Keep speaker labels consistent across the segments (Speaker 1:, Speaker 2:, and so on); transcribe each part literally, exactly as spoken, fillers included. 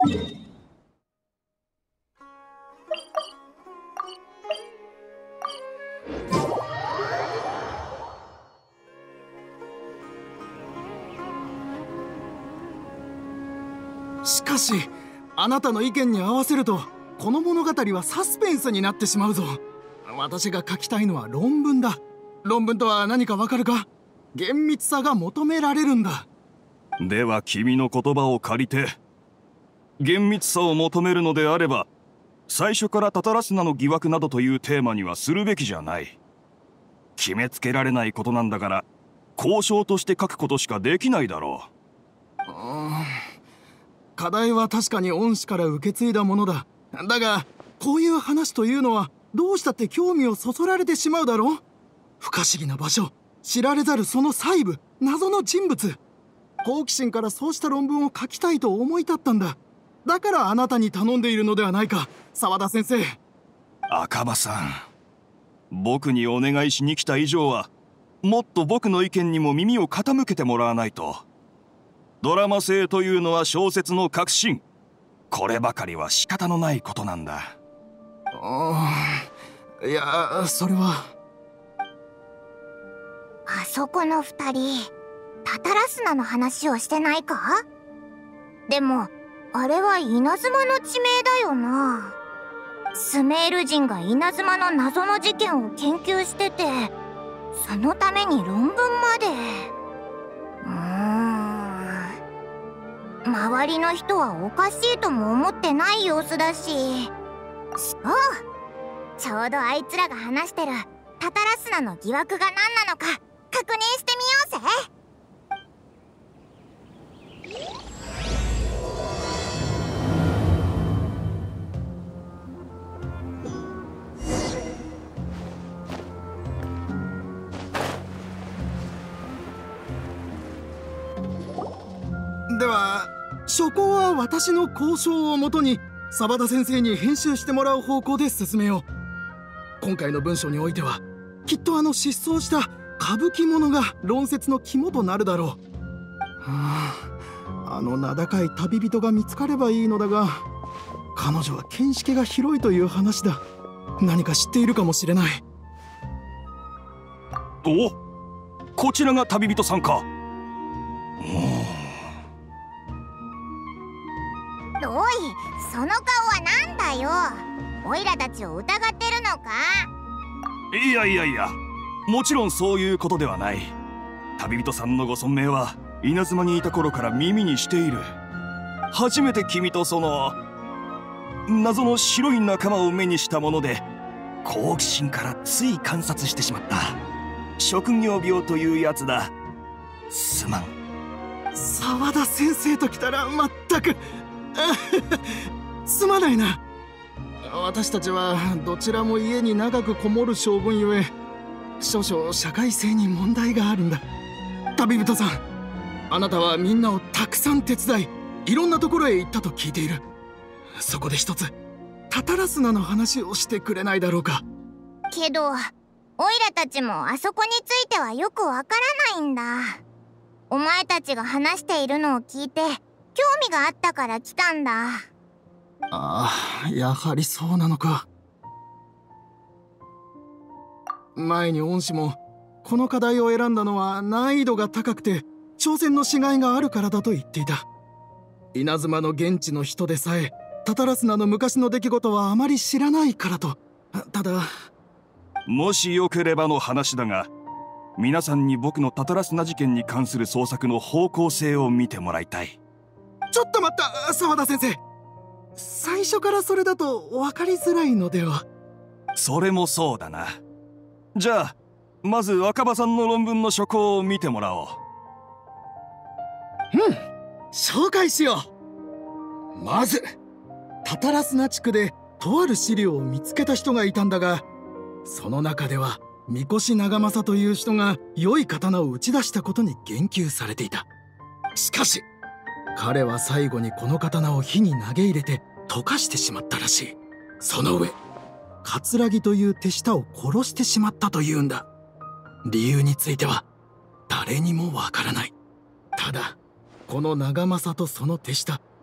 Speaker 1: しかし、あなたの意見に合わせるとこの物語はサスペンスになってしまうぞ。私が書きたいのは論文だ。論文とは何かわかるか？厳密さが求められるんだ。
Speaker 2: では君の言葉を借りて、厳密さを求めるのであれば、最初からタタラスナの疑惑などというテーマにはするべきじゃない。決めつけられないことなんだから、交渉として書くことしかできないだろう。
Speaker 1: うーん、課題は確かに恩師から受け継いだものだ。だがこういう話というのはどうしたって興味をそそられてしまうだろう。不可思議な場所、知られざるその細部、謎の人物。好奇心からそうした論文を書きたいと思い立ったんだ。だからあなたに頼んでいるのではないか、沢田先生。
Speaker 2: 赤羽さん、僕にお願いしに来た以上はもっと僕の意見にも耳を傾けてもらわないと。ドラマ性というのは小説の核心。こればかりは仕方のないことなんだ。
Speaker 1: ああ、いや、それは。
Speaker 3: あそこの二人、タタラスナの話をしてないか？でもあれは稲妻の地名だよな。スメール人が稲妻の謎の事件を研究してて、そのために論文まで。うーん、周りの人はおかしいとも思ってない様子だし。そう、ちょうどあいつらが話してるタタラスナの疑惑が何なのか確認してみようぜ。
Speaker 1: では書稿は私の交渉をもとに沢田先生に編集してもらう方向で進めよう。今回の文章においてはきっとあの失踪した歌舞伎者が論説の肝となるだろう。はあ、あの名高い旅人が見つかればいいのだが、彼女は見識が広いという話だ。何か知っているかもしれない。
Speaker 2: お、こちらが旅人さんか。
Speaker 3: おい、その顔はなんだよ。オイラたちを疑ってるのか？
Speaker 2: いやいやいや、もちろんそういうことではない。旅人さんのご尊名は稲妻にいた頃から耳にしている。初めて君とその謎の白い仲間を目にしたもので、好奇心からつい観察してしまった。職業病というやつだ。すまん。
Speaker 1: 沢田先生ときたらまったくすまないな。私たちはどちらも家に長くこもる性分ゆえ、少々社会性に問題があるんだ。旅人さん、あなたはみんなをたくさん手伝い、いろんなところへ行ったと聞いている。そこで一つタタラスナの話をしてくれないだろうか。
Speaker 3: けどオイラたちもあそこについてはよくわからないんだ。お前たちが話しているのを聞いて興味があったから来たんだ。
Speaker 1: ああ、やはりそうなのか。前に恩師もこの課題を選んだのは難易度が高くて挑戦のしがいがあるからだと言っていた。稲妻の現地の人でさえタタラスナの昔の出来事はあまり知らないからと。ただ、
Speaker 2: もしよければの話だが、皆さんに僕のタタラスナ事件に関する捜索の方向性を見てもらいたい。
Speaker 1: ちょっと待った、沢田先生。最初からそれだと分かりづらいのでは。
Speaker 2: それもそうだな。じゃあまず若葉さんの論文の書稿を見てもらおう。
Speaker 1: うん、紹介しよう。まずタタラスナ地区でとある資料を見つけた人がいたんだが、その中では三越長政という人が良い刀を打ち出したことに言及されていた。しかし彼は最後にこの刀を火に投げ入れて溶かしてしまったらしい。その上葛城という手下を殺してしまったというんだ。理由については誰にもわからない。ただこの長政とその手下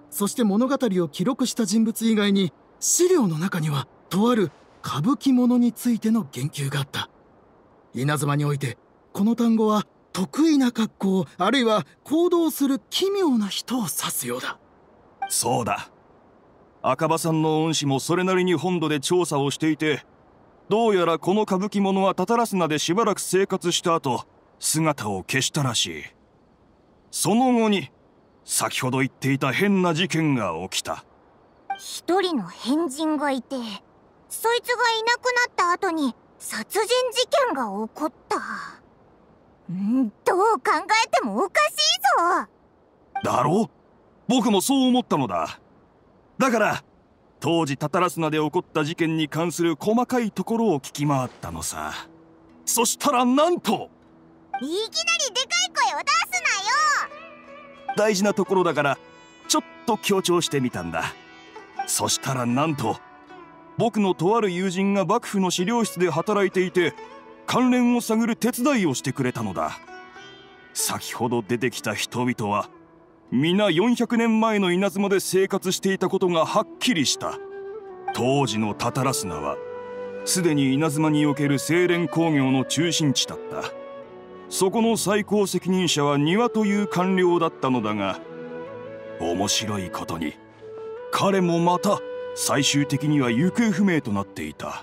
Speaker 1: そして物語を記録した人物以外に、資料の中にはとある歌舞伎者についての言及があった。稲妻においてこの単語は得意な格好、あるいは行動する奇妙な人を指すようだ。
Speaker 2: そうだ。赤羽さんの恩師もそれなりに本土で調査をしていて、どうやらこの歌舞伎者はタタラスナでしばらく生活した後、姿を消したらしい。その後に先ほど言っていた変な事件が起きた。
Speaker 3: 一人の変人がいて、そいつがいなくなった後に殺人事件が起こった。んどう考えてもおかしいぞ。
Speaker 2: だろう？僕もそう思ったのだ。だから当時タタラスナで起こった事件に関する細かいところを聞き回ったのさ。そしたらなんと、
Speaker 3: いきなりでかい声を出すなよ。
Speaker 2: 大事なところだからちょっと強調してみたんだ。そしたらなんと、僕のとある友人が幕府の資料室で働いていて、関連を探る手伝いをしてくれたのだ。先ほど出てきた人々は皆よんひゃくねんまえの稲妻で生活していたことがはっきりした。当時のタタラスナはすでに稲妻における精錬工業の中心地だった。そこの最高責任者は庭という官僚だったのだが、面白いことに彼もまた最終的には行方不明となっていた。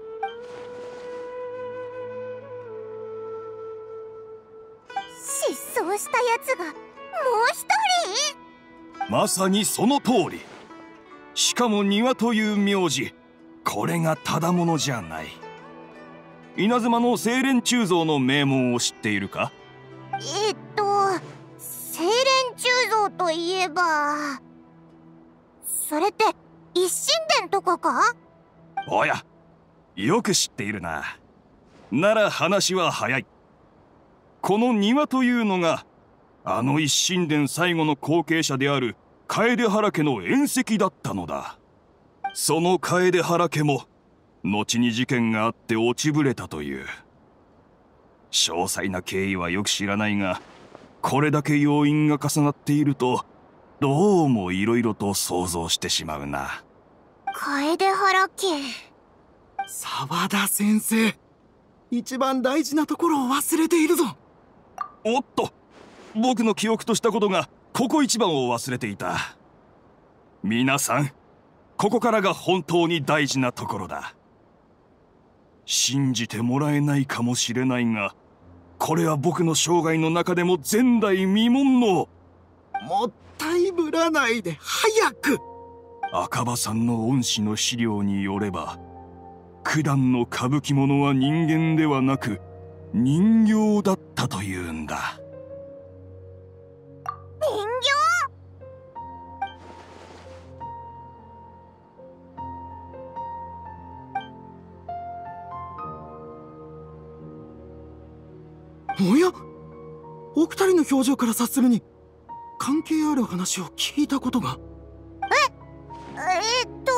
Speaker 3: 失踪したやつがもう一人？
Speaker 2: まさにその通り。しかも庭という名字、これがただものじゃない。稲妻の精錬鋳造の名門を知っているか？
Speaker 3: えっと精錬鋳造といえば、それって一神殿とかか？
Speaker 2: おや、よく知っているな。なら話は早い。この庭というのがあの一神殿最後の後継者である楓原家の縁石だったのだ。その楓原家も後に事件があって落ちぶれたという。詳細な経緯はよく知らないが、これだけ要因が重なっているとどうもいろいろと想像してしまうな。
Speaker 3: 楓原家。
Speaker 1: 沢田先生、一番大事なところを忘れているぞ。
Speaker 2: おっと、僕の記憶としたことがここ一番を忘れていた。皆さん、ここからが本当に大事なところだ。信じてもらえないかもしれないが、これは僕の生涯の中でも前代未聞の。
Speaker 1: もったいぶらないで早く。
Speaker 2: 赤羽さんの恩師の資料によれば、九段の歌舞伎者は人間ではなく人形だったというんだ。
Speaker 3: 人
Speaker 1: 形？おや、お二人の表情から察するに関係ある話を聞いたことが。
Speaker 3: ええっと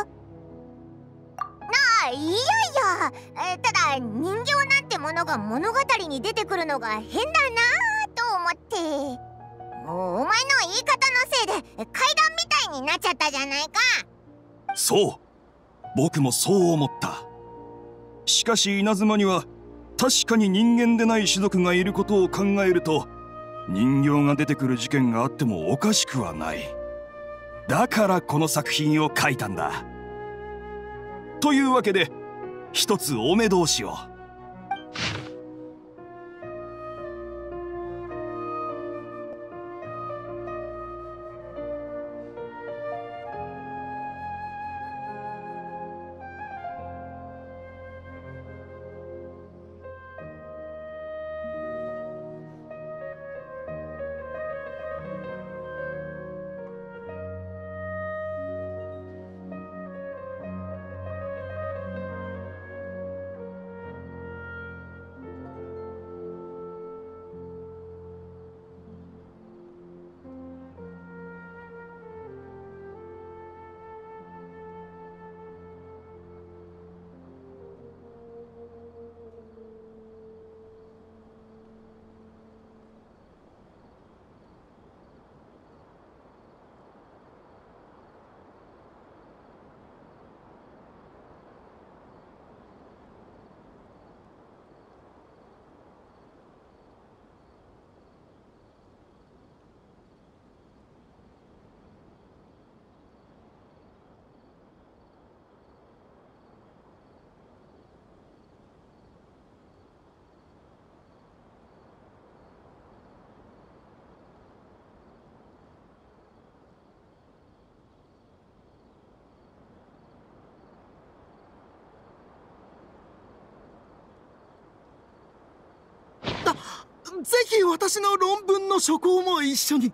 Speaker 3: なあ、いやいや、ただ人形なんてものが物語に出てくるのが変だなと思って。お前の言い方のせいで階段みたいになっちゃったじゃないか。
Speaker 2: そう、僕もそう思った。しかし稲妻には確かに人間でない種族がいることを考えると、人形が出てくる事件があってもおかしくはない。だからこの作品を書いたんだ。というわけで一つお目通しを。
Speaker 1: ぜひ私の論文の書稿も一緒に。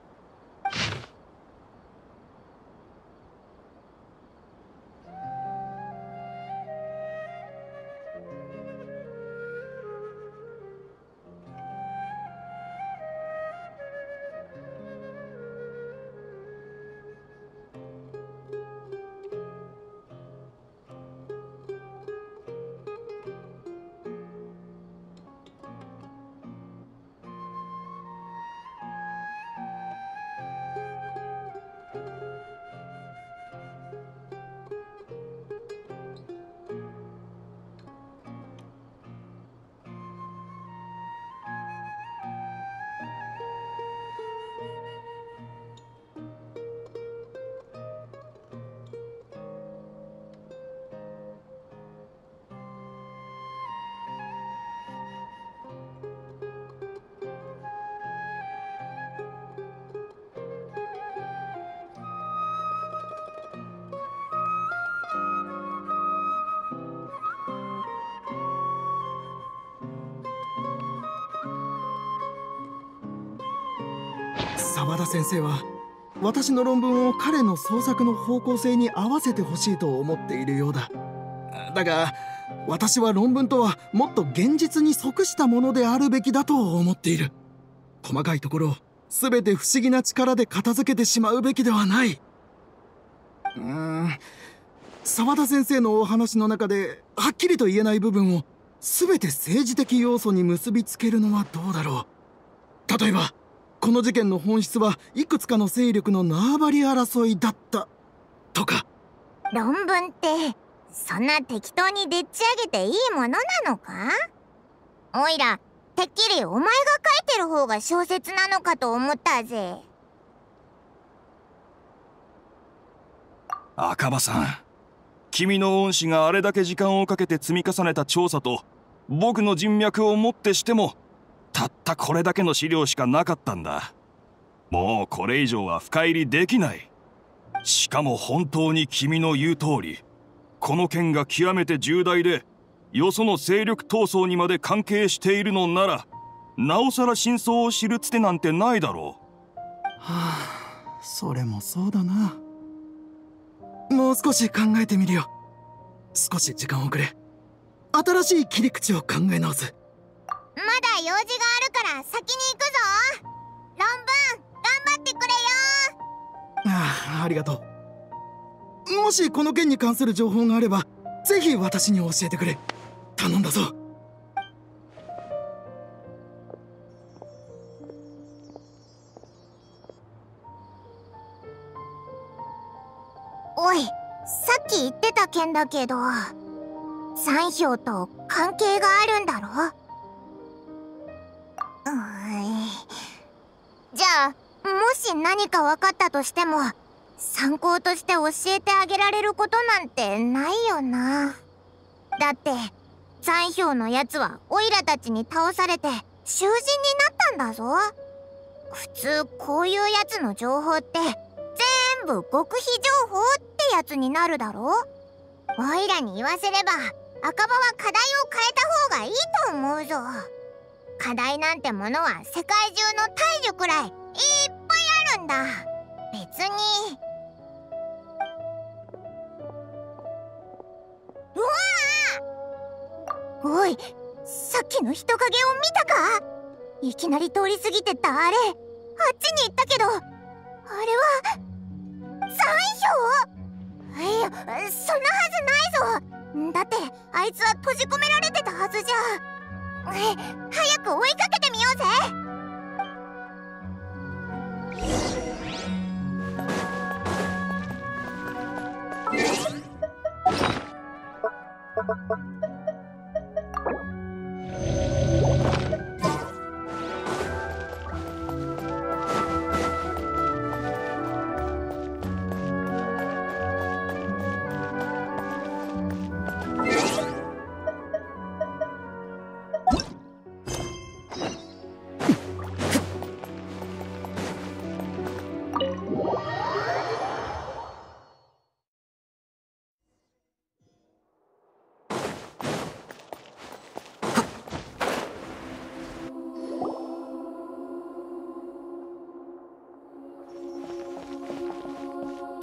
Speaker 1: 澤田先生は私の論文を彼の創作の方向性に合わせてほしいと思っているようだ。だが私は論文とはもっと現実に即したものであるべきだと思っている。細かいところを全て不思議な力で片付けてしまうべきではない。うーん澤田先生のお話の中ではっきりと言えない部分を全て政治的要素に結びつけるのはどうだろう。例えばこの事件の本質はいくつかの勢力の縄張り争いだったとか。
Speaker 3: 論文ってそんな適当にでっち上げていいものなのか？おいらてっきりお前が書いてる方が小説なのかと思ったぜ。
Speaker 2: 赤羽さん、君の恩師があれだけ時間をかけて積み重ねた調査と僕の人脈をもってしてもたったこれだけの資料しかなかったんだ。もうこれ以上は深入りできない。しかも本当に君の言う通り、この件が極めて重大でよその勢力闘争にまで関係しているのなら、なおさら真相を知るつてなんてないだろう。
Speaker 1: はあ、それもそうだな。もう少し考えてみるよ。少し時間をくれ。新しい切り口を考え直す。
Speaker 3: まだ用事があるから先に行くぞ。論文頑張ってくれよ。
Speaker 1: ああ、ありがとう。もしこの件に関する情報があればぜひ私に教えてくれ。頼んだぞ。
Speaker 3: おい、さっき言ってた件だけど三票と関係があるんだろ？うーい。じゃあもし何か分かったとしても参考として教えてあげられることなんてないよな。だって三票のやつはオイラたちに倒されて囚人になったんだぞ。普通こういうやつの情報って全部極秘情報ってやつになるだろ。オイラに言わせれば赤羽は課題を変えた方がいいと思うぞ。課題なんてものは世界中の大樹くらいいっぱいあるんだ。別に。うわあ！おい、さっきの人影を見たか？いきなり通り過ぎてったあれ、あっちに行ったけど、あれは三票？いや、そんなはずないぞ。だってあいつは閉じ込められてたはずじゃ。早く追いかけてみようぜ。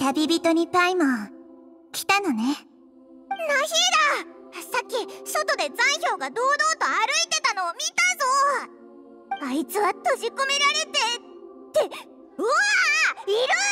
Speaker 3: 旅人にパイモン、来たのね。ナヒーダ、さっき外で残氷が堂々と歩いてたのを見たぞ。あいつは閉じ込められてって、うわー、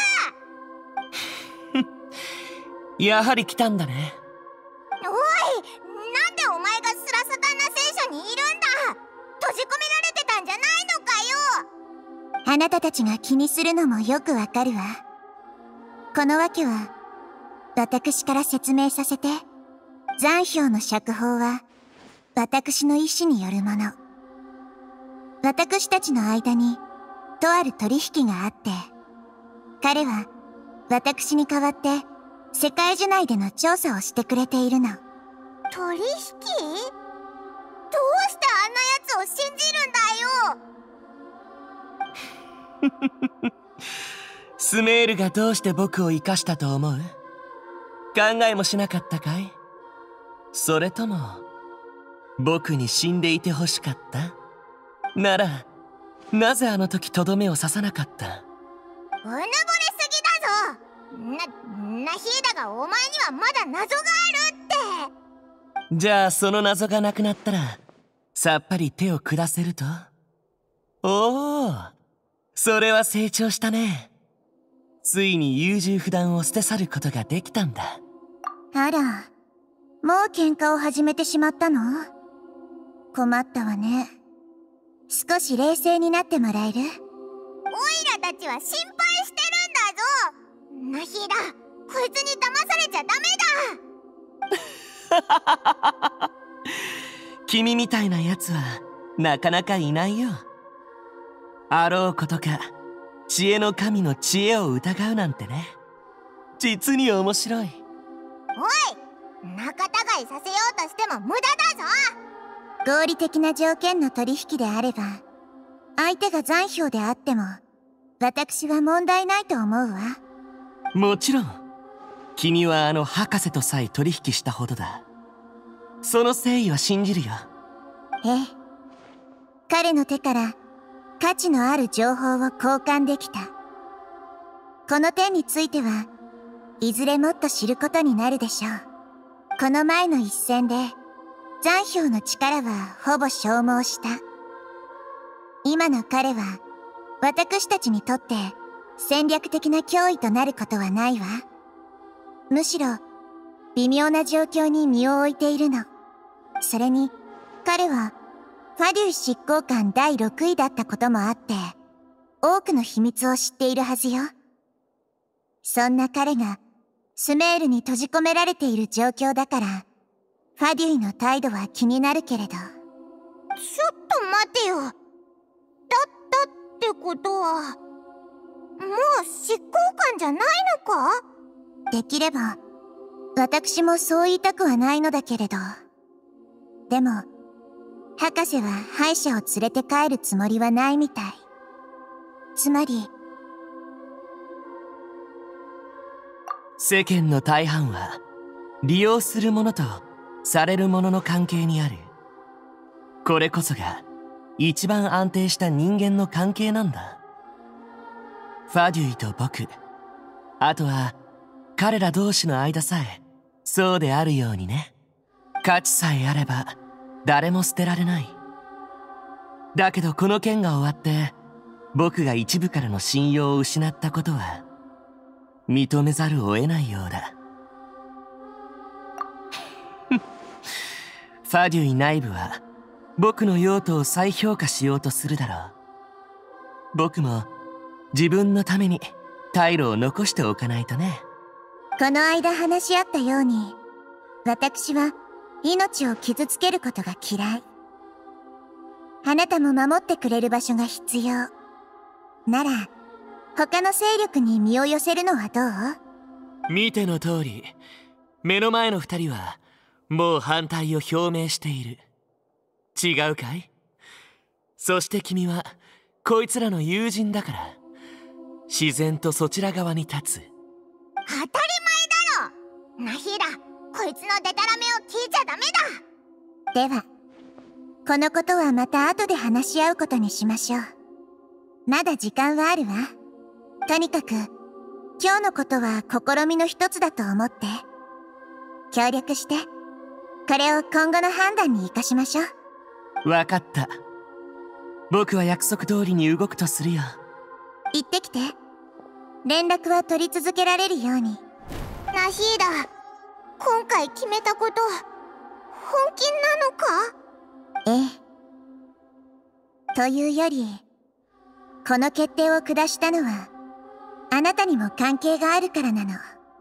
Speaker 3: いる
Speaker 4: やはり来たんだね。
Speaker 3: おい、なんでお前がスラサタンナ聖書にいるんだ。閉じ込められてたんじゃないのかよ。あなたたちが気にするのもよくわかるわ。この訳は私から説明させて。残氷の釈放は私の意志によるもの。私たちの間にとある取引があって、彼は私に代わって世界樹内での調査をしてくれているの。取引？どうしてあんなやつを信じるんだよ。
Speaker 4: スメールがどうして僕を生かしたと思う？考えもしなかったかい？それとも僕に死んでいてほしかった？ならなぜあの時とどめを刺さなかった？
Speaker 3: うぬぼれすぎだぞ。な、ナヒーダがお前にはまだ謎があるって。
Speaker 4: じゃあその謎がなくなったらさっぱり手を下せると？おお、それは成長したね。ついに優柔不断を捨て去ることができたんだ。
Speaker 3: あら、もう喧嘩を始めてしまったの？困ったわね。少し冷静になってもらえる？オイラたちは心配してるんだぞ。ナヒーダ、こいつに騙されちゃダメだ。
Speaker 4: 君みたいなやつはなかなかいないよ。あろうことか知恵の神の知恵を疑うなんてね。実に面白い。
Speaker 3: おい、仲違いさせようとしても無駄だぞ。合理的な条件の取引であれば、相手が残氷であっても私は問題ないと思うわ。
Speaker 4: もちろん君はあの博士とさえ取引したほどだ。その誠意は信じるよ。
Speaker 3: ええ、彼の手から価値のある情報を交換できた。この点についてはいずれもっと知ることになるでしょう。この前の一戦で残氷の力はほぼ消耗した。今の彼は私たちにとって戦略的な脅威となることはないわ。むしろ微妙な状況に身を置いているの。それに彼はファデュイ執行官だいろくいだったこともあって多くの秘密を知っているはずよ。そんな彼がスメールに閉じ込められている状況だからファデュイの態度は気になるけれど。ちょっと待てよ。だったってことはもう執行官じゃないのか？できれば私もそう言いたくはないのだけれど。でも博士は歯医者を連れて帰るつもりはないみたい。つまり
Speaker 4: 世間の大半は利用するものとされるものの関係にある。これこそが一番安定した人間の関係なんだ。ファデュイと僕、あとは彼ら同士の間さえそうであるようにね。価値さえあれば誰も捨てられない。だけどこの件が終わって僕が一部からの信用を失ったことは認めざるを得ないようだ。ファデュイ内部は僕の用途を再評価しようとするだろう。僕も自分のために退路を残しておかないとね。
Speaker 3: この間話し合ったように私は命を傷つけることが嫌い。あなたも守ってくれる場所が必要なら他の勢力に身を寄せるのはどう？
Speaker 4: 見ての通り目の前の二人はもう反対を表明している。違うかい？そして君はこいつらの友人だから自然とそちら側に立つ。
Speaker 3: 当たり前だろ。ナヒーダ、こいつのデタラメを聞いちゃダメだ。ではこのことはまた後で話し合うことにしましょう。まだ時間はあるわ。とにかく今日のことは試みの一つだと思って。協力して、これを今後の判断に生かしましょう。
Speaker 4: わかった。僕は約束通りに動くとするよ。
Speaker 3: 行ってきて。連絡は取り続けられるように。ナヒーダ、今回決めたこと、本気なのか？ええ。というより、この決定を下したのは、あなたにも関係があるからなの。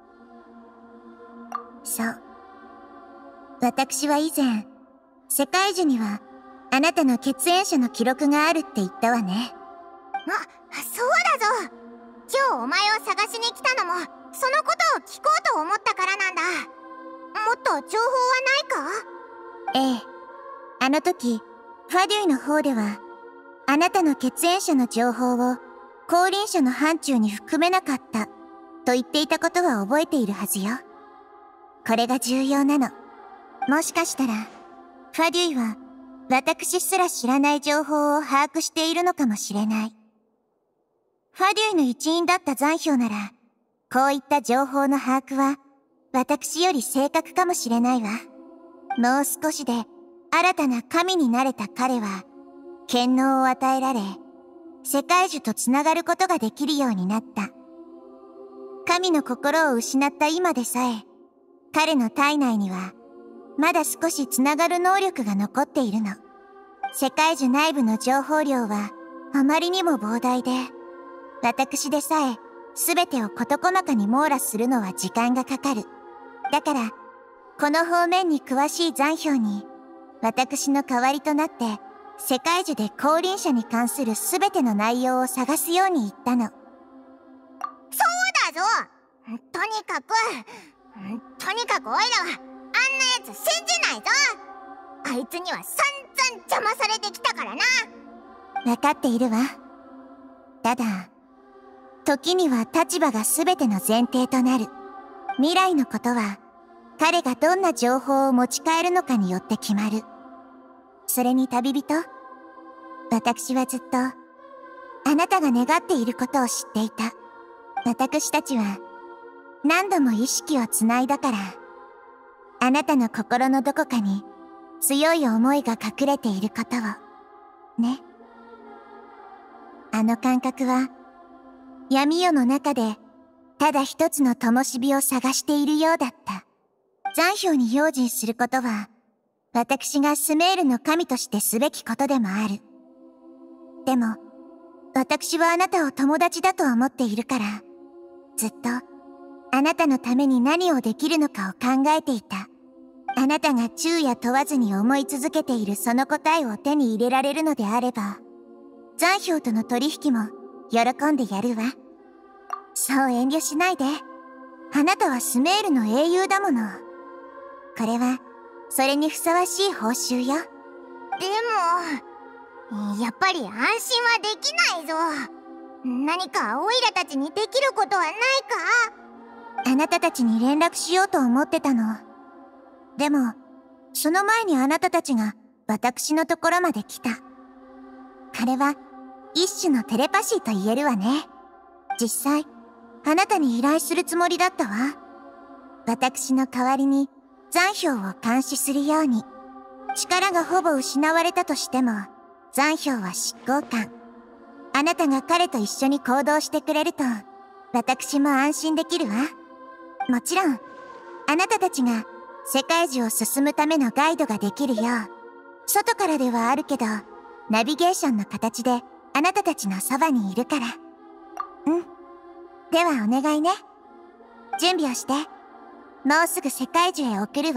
Speaker 3: そう。私は以前、世界樹には、あなたの血縁者の記録があるって言ったわね。あ、そうだぞ。今日お前を探しに来たのも、そのことを聞こうと思ったからなんだ。もっと情報はないか？ええ。あの時、ファデュイの方では、あなたの血縁者の情報を後輪者の範疇に含めなかったと言っていたことは覚えているはずよ。これが重要なの。もしかしたら、ファデュイは私すら知らない情報を把握しているのかもしれない。ファデュイの一員だった残氷なら、こういった情報の把握は私より正確かもしれないわ。もう少しで新たな神になれた彼は、権能を与えられ、世界樹とつながることができるようになった。神の心を失った今でさえ、彼の体内には、まだ少しつながる能力が残っているの。世界樹内部の情報量は、あまりにも膨大で、私でさえ、すべてを事細かに網羅するのは時間がかかる。だから、この方面に詳しい残氷に、私の代わりとなって、世界樹で後輪者に関するすべての内容を探すように言ったの。そうだぞ！とにかく、とにかくオイラは、あんなやつ信じないぞ！あいつには散々邪魔されてきたからな。わかっているわ。ただ、時には立場がすべての前提となる。未来のことは、彼がどんな情報を持ち帰るのかによって決まる。それに旅人、私はずっと、あなたが願っていることを知っていた。私たちは、何度も意識をつないだから、あなたの心のどこかに強い思いが隠れていることを、ね。あの感覚は、闇夜の中で、ただ一つの灯火を探しているようだった。残氷に用心することは、私がスメールの神としてすべきことでもある。でも、私はあなたを友達だと思っているから、ずっと、あなたのために何をできるのかを考えていた。あなたが昼夜問わずに思い続けているその答えを手に入れられるのであれば、残氷との取引も喜んでやるわ。そう遠慮しないで。あなたはスメールの英雄だもの。これは、それにふさわしい報酬よ。でも、やっぱり安心はできないぞ。何かオイラたちにできることはないか？あなたたちに連絡しようと思ってたの。でも、その前にあなたたちが私のところまで来た。これは、一種のテレパシーと言えるわね。実際、あなたに依頼するつもりだったわ。私の代わりに残氷を監視するように。力がほぼ失われたとしても、残氷は執行官。あなたが彼と一緒に行動してくれると、私も安心できるわ。もちろん、あなたたちが世界樹を進むためのガイドができるよう、外からではあるけど、ナビゲーションの形であなたたちのそばにいるから。うん。ではお願いね。準備をして。もうすぐ世界樹へ送るわ。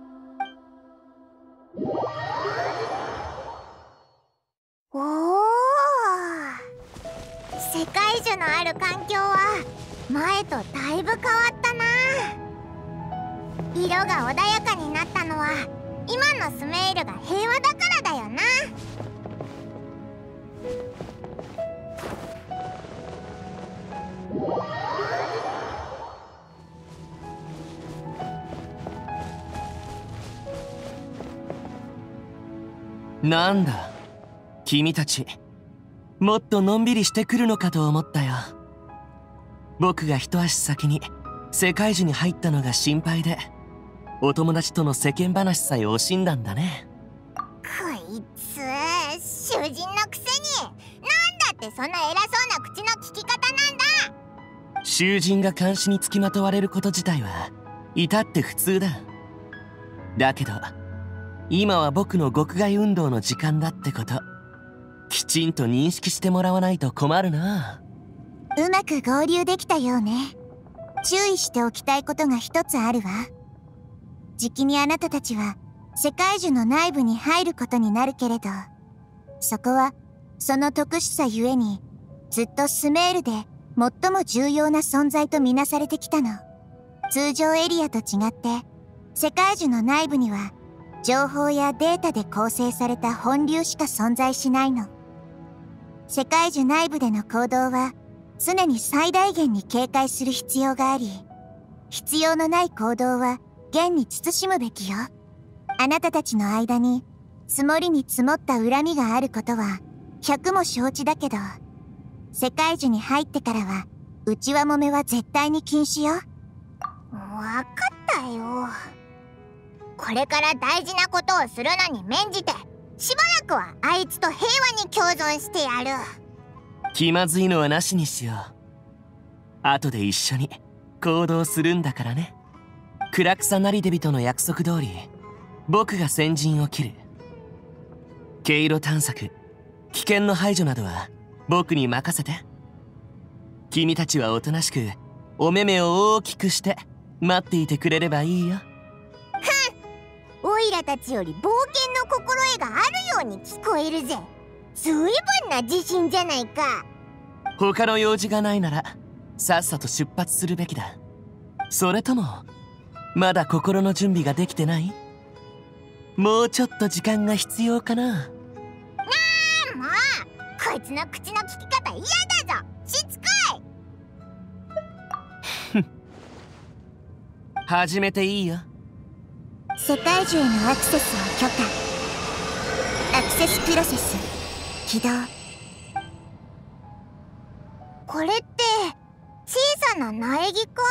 Speaker 3: おー。世界樹のある環境は前とだいぶ変わったな。色が穏やかになったのは今のスメールが平和だからだよな。
Speaker 4: なんだ、君たち、もっとのんびりしてくるのかと思ったよ。 僕が一足先に世界樹に入ったのが心配で、お友達との世間話さえ惜しんだんだね。
Speaker 3: こいつ囚人のくせに、なんだってそんな偉そうな口の利き方なんだ。
Speaker 4: 囚人が監視につきまとわれること自体は至って普通だ。だけど今は僕の獄外運動の時間だってこときちんと認識してもらわないと困るな。
Speaker 3: うまく合流できたようね。注意しておきたいことが一つあるわ。じきにあなたたちは世界樹の内部に入ることになるけれど、そこはその特殊さゆえにずっとスメールで最も重要な存在とみなされてきたの。通常エリアと違って世界樹の内部には情報やデータで構成された本流しか存在しないの。世界樹内部での行動は常に最大限に警戒する必要があり、必要のない行動は厳に慎むべきよ。あなたたちの間に積もりに積もった恨みがあることは百も承知だけど、世界樹に入ってからは内輪もめは絶対に禁止よ。わかったよ。これから大事なことをするのに免じて、しばらくはあいつと平和に共存してやる。
Speaker 4: 気まずいのはなしにしよう。後で一緒に行動するんだからね。クラクサナリデビとの約束通り僕が先陣を切る。経路探索、危険の排除などは僕に任せて。君たちはおとなしくお目目を大きくして待っていてくれればいいよ。
Speaker 3: ふん、オイラたちより冒険の心得があるように聞こえるぜ。ずいぶんな自信じゃないか。
Speaker 4: 他の用事がないならさっさと出発するべきだ。それともまだ心の準備ができてない？もうちょっと時間が必要かな。
Speaker 3: なあ、もうこいつの口の利き方嫌だぞ。しつこい。
Speaker 4: 始めていいよ。
Speaker 3: 世界中へのアクセスを許可。アクセスプロセス起動。これって小さな苗木か？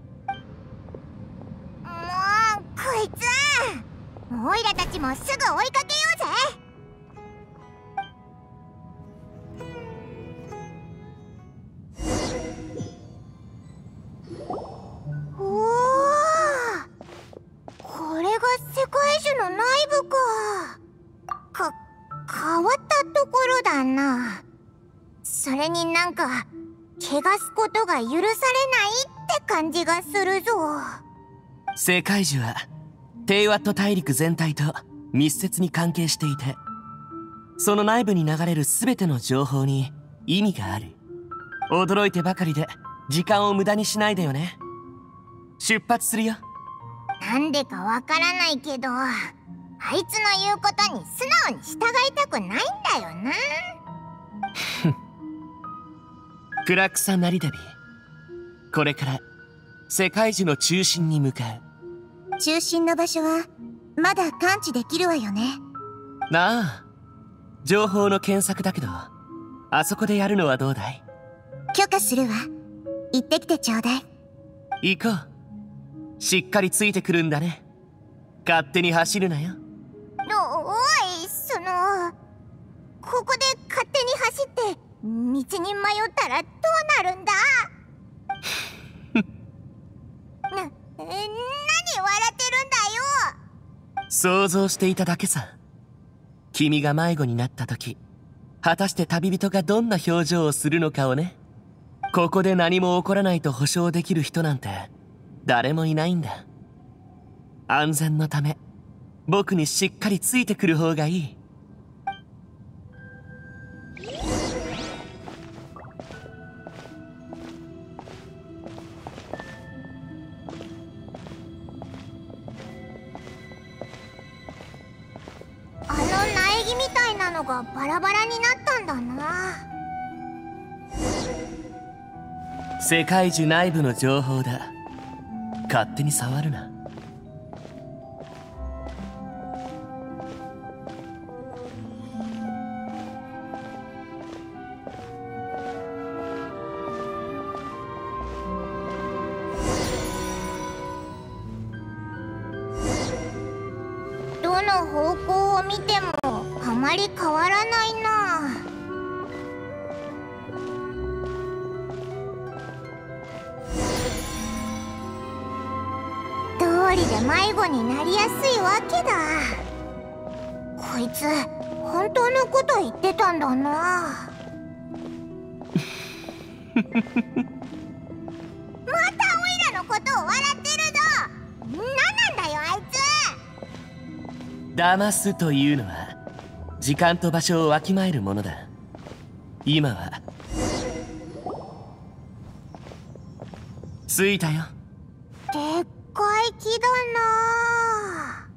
Speaker 3: もうこいつ、オイラたちもすぐ追いかけようぜ。おお、これが世界樹の内部か。か変わったところだな。それになんか汚すことが許されないって感じがするぞ。
Speaker 4: 世界樹はテイワット大陸全体と密接に関係していて、その内部に流れる全ての情報に意味がある。驚いてばかりで時間を無駄にしないでよね。出発するよ。
Speaker 3: なんでかわからないけど、あいつの言うことに素直に従いたくないんだよな。
Speaker 4: クラクサナリデビ、これから世界樹の中心に向かう。
Speaker 3: 中心の場所はまだ感知できるわよね。
Speaker 4: なあ、情報の検索だけど、あそこでやるのはどうだい？
Speaker 3: 許可するわ。行ってきてちょうだい。
Speaker 4: 行こう。しっかりついてくるんだね。勝手に走るなよ。
Speaker 3: お、おい、そのここで勝手に走って道に迷ったらどうなるんだ？な、何笑ってるんだよ。
Speaker 4: 想像していただけさ。君が迷子になった時、果たして旅人がどんな表情をするのかをね。ここで何も起こらないと保証できる人なんて誰もいないんだ。安全のため僕にしっかりついてくる方がいい。
Speaker 3: あの苗木みたいなのがバラバラになったんだな。
Speaker 4: 世界樹内部の情報だ。勝手に触るな。
Speaker 3: どの方向を見てもあまり変わらないな。通りで迷子になりやすいわけだ。こいつ本当のこと言ってたんだな。またオイラのことを笑ってるぞ。何なんだよあいつ。
Speaker 4: 騙すというのは時間と場所をわきまえるものだ。今は着いたよ。
Speaker 3: でっかい木だな。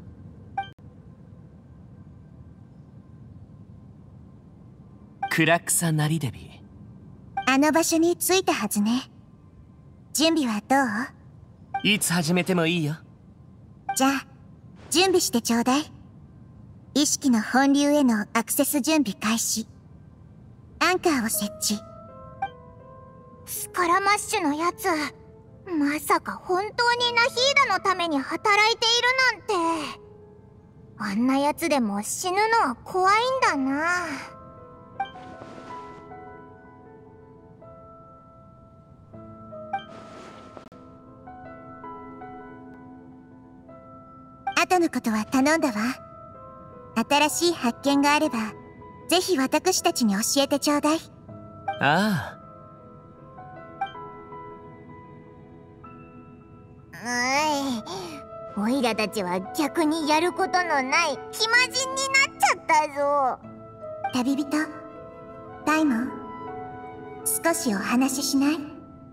Speaker 4: クラクサナリデビ。
Speaker 3: あの場所に着いたはずね。準備はどう？
Speaker 4: いつ始めてもいいよ。
Speaker 3: じゃあ準備してちょうだい。意識の本流へのアクセス準備開始。アンカーを設置。スカラマッシュのやつ、まさか本当にナヒーダのために働いているなんて。あんなやつでも死ぬのは怖いんだな。後のことは頼んだわ。新しい発見があればぜひ私たちに教えてちょうだい。
Speaker 4: あ
Speaker 3: あ、おいらたちは逆にやることのない暇人になっちゃったぞ。旅人ダイモン、少しお話ししない？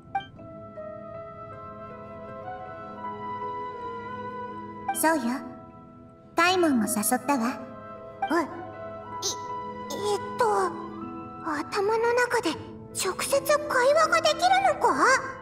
Speaker 3: そうよ、ダイモンも誘ったわ。え、い、えっと頭の中で直接会話ができるのか？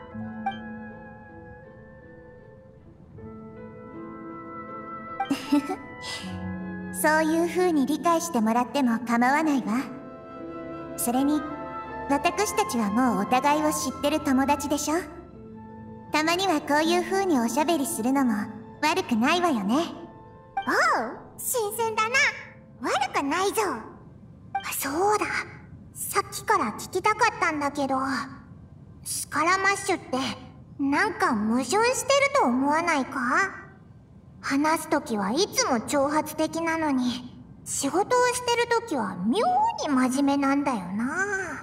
Speaker 3: そういう風に理解してもらっても構わないわ。それに私たちはもうお互いを知ってる友達でしょ。たまにはこういう風におしゃべりするのも悪くないわよね。おう、新鮮だな。悪くないぞ。そうだ、さっきから聞きたかったんだけど、スカラマッシュってなんか矛盾してると思わないか？話すときはいつも挑発的なのに、仕事をしてるときは妙に真面目なんだよな。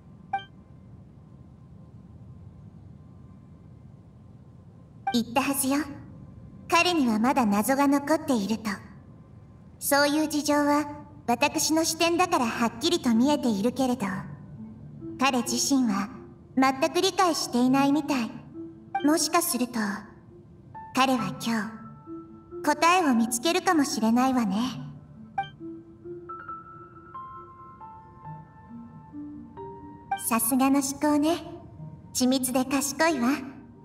Speaker 3: 言ったはずよ。彼にはまだ謎が残っていると。そういう事情は私の視点だからはっきりと見えているけれど、彼自身は全く理解していないみたい。もしかすると彼は今日答えを見つけるかもしれないわね。さすがの思考ね。緻密で賢いわ。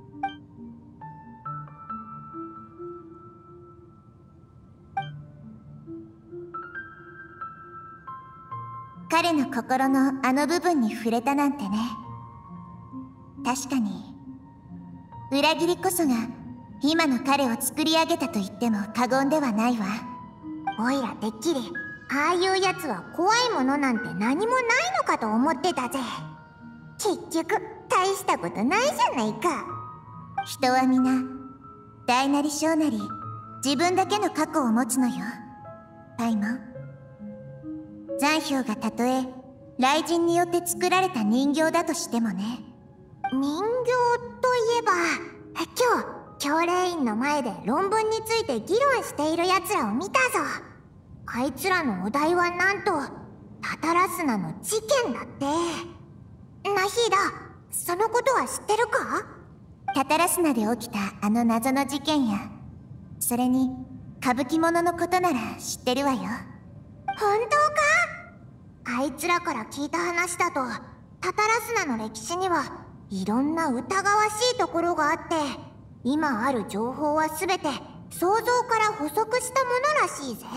Speaker 3: 彼の心のあの部分に触れたなんてね。確かに裏切りこそが今の彼を作り上げたと言っても過言ではないわ。おいらてっきりああいうやつは怖いものなんて何もないのかと思ってたぜ。結局大したことないじゃないか。人は皆大なり小なり自分だけの過去を持つのよ、パイモン。残氷がたとえ雷神によって作られた人形だとしてもね。人形といえば今日教令員の前で論文について議論している奴らを見たぞ。あいつらのお題はなんとタタラスナの事件だって。ナヒーダ、そのことは知ってるか？タタラスナで起きたあの謎の事件や、それに歌舞伎者のことなら知ってるわよ。本当か？あいつらから聞いた話だと、タタラスナの歴史にはいろんな疑わしいところがあって、今ある情報はすべて想像から補足したものらしいぜ。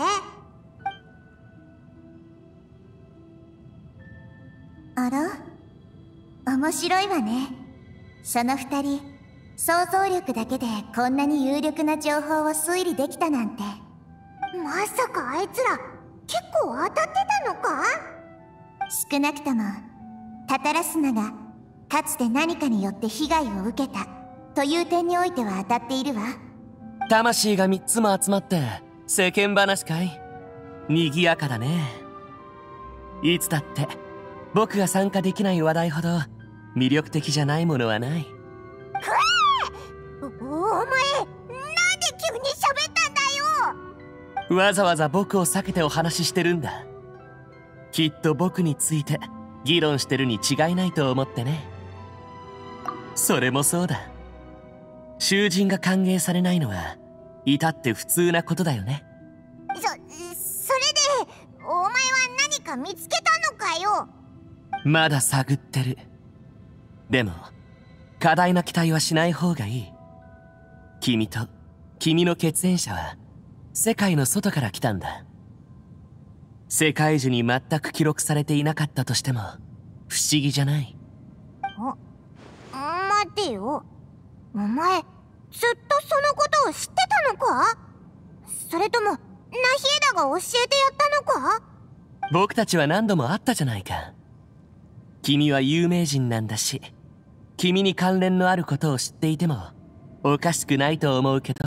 Speaker 3: あら？面白いわね。その二人、想像力だけでこんなに有力な情報を推理できたなんて。 まさかあいつら結構当たってたのか？少なくともタタラスナがかつて何かによって被害を受けたという点においては当たっているわ。
Speaker 4: 魂がみっつも集まって世間話かい？賑やかだね。いつだって僕が参加できない話題ほど魅力的じゃないものはない。
Speaker 3: お、お前なんで急に喋ったんだよ。
Speaker 4: わざわざ僕を避けてお話ししてるんだ。きっと僕について議論してるに違いないと思ってね。それもそうだ。囚人が歓迎されないのは至って普通なことだよね。
Speaker 3: そ、それでお前は何か見つけたのかよ。
Speaker 4: まだ探ってる。でも過大な期待はしない方がいい。君と君の血縁者は世界の外から来たんだ。世界樹に全く記録されていなかったとしても不思議じゃない。
Speaker 3: あ、待てよ。お前ずっとそのことを知ってたのか？それともナヒエダが教えてやったのか？
Speaker 4: 僕たちは何度も会ったじゃないか。君は有名人なんだし、君に関連のあることを知っていてもおかしくないと思うけど。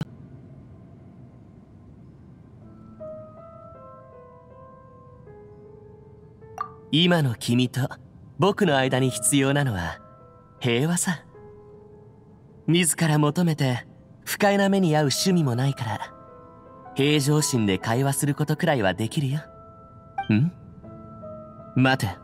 Speaker 4: 今の君と僕の間に必要なのは平和さ。自ら求めて不快な目に遭う趣味もないから、平常心で会話することくらいはできるよ。ん？待て。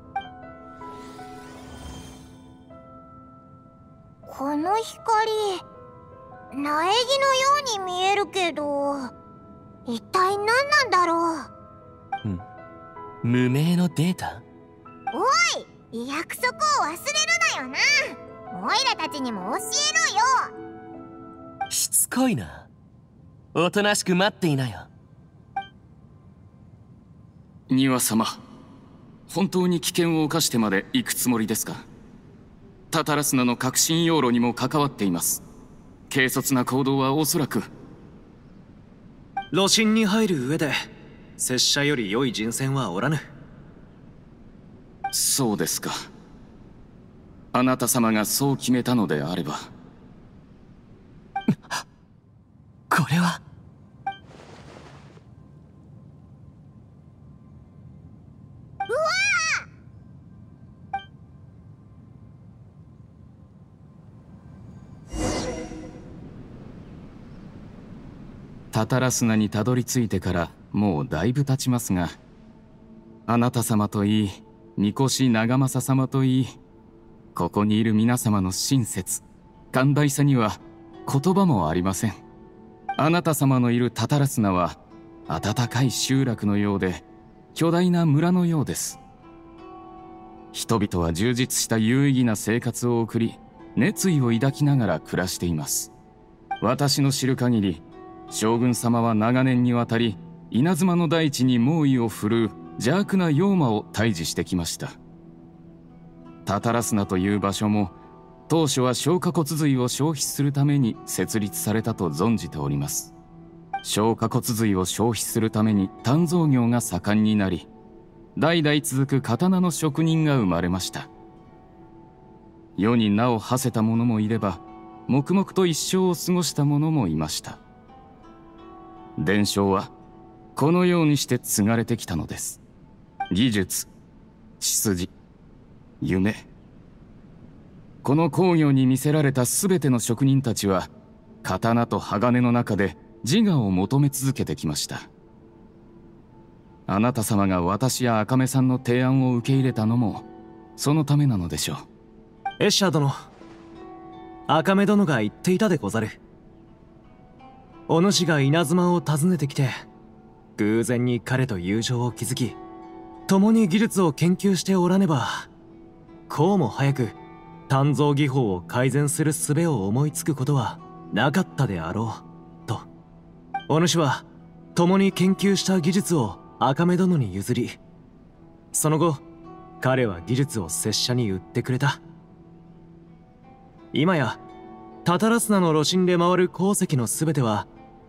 Speaker 3: この光、苗木のように見えるけど、一体何なんだろう。
Speaker 4: うん。無名のデータ？
Speaker 3: おい、約束を忘れるなよな。オイラたちにも教えろよ。
Speaker 4: しつこいな。おとなしく待っていなよ。
Speaker 5: 庭様、本当に危険を冒してまで行くつもりですか？タタラスナの革新要路にも関わっています。軽率な行動はおそらく。
Speaker 6: 路心に入る上で拙者より良い人選はおらぬ。
Speaker 5: そうですか。あなた様がそう決めたのであれば。
Speaker 4: これは。
Speaker 3: うわ
Speaker 5: タタラスナにたどり着いてからもうだいぶ経ちますが、あなた様といい、三越長政様といい、ここにいる皆様の親切、寛大さには言葉もありません。あなた様のいるタタラスナは温かい集落のようで、巨大な村のようです。人々は充実した有意義な生活を送り、熱意を抱きながら暮らしています。私の知る限り、将軍様は長年にわたり稲妻の大地に猛威を振るう邪悪な妖魔を退治してきました。タタラスナという場所も当初は消化骨髄を消費するために設立されたと存じております。消化骨髄を消費するために鍛造業が盛んになり、代々続く刀の職人が生まれました。世に名を馳せた者もいれば、黙々と一生を過ごした者もいました。伝承はこのようにして継がれてきたのです。技術、血筋、夢、この工業に魅せられた全ての職人たちは刀と鋼の中で自我を求め続けてきました。あなた様が私や赤目さんの提案を受け入れたのもそのためなのでしょう。
Speaker 6: エッシャー殿、赤目殿が言っていたでござる。お主が稲妻を訪ねてきて偶然に彼と友情を築き、共に技術を研究しておらねば、こうも早く鍛造技法を改善する術を思いつくことはなかったであろうと。お主は共に研究した技術を赤目殿に譲り、その後彼は技術を拙者に売ってくれた。今やタタラスナの路心で回る鉱石の全ては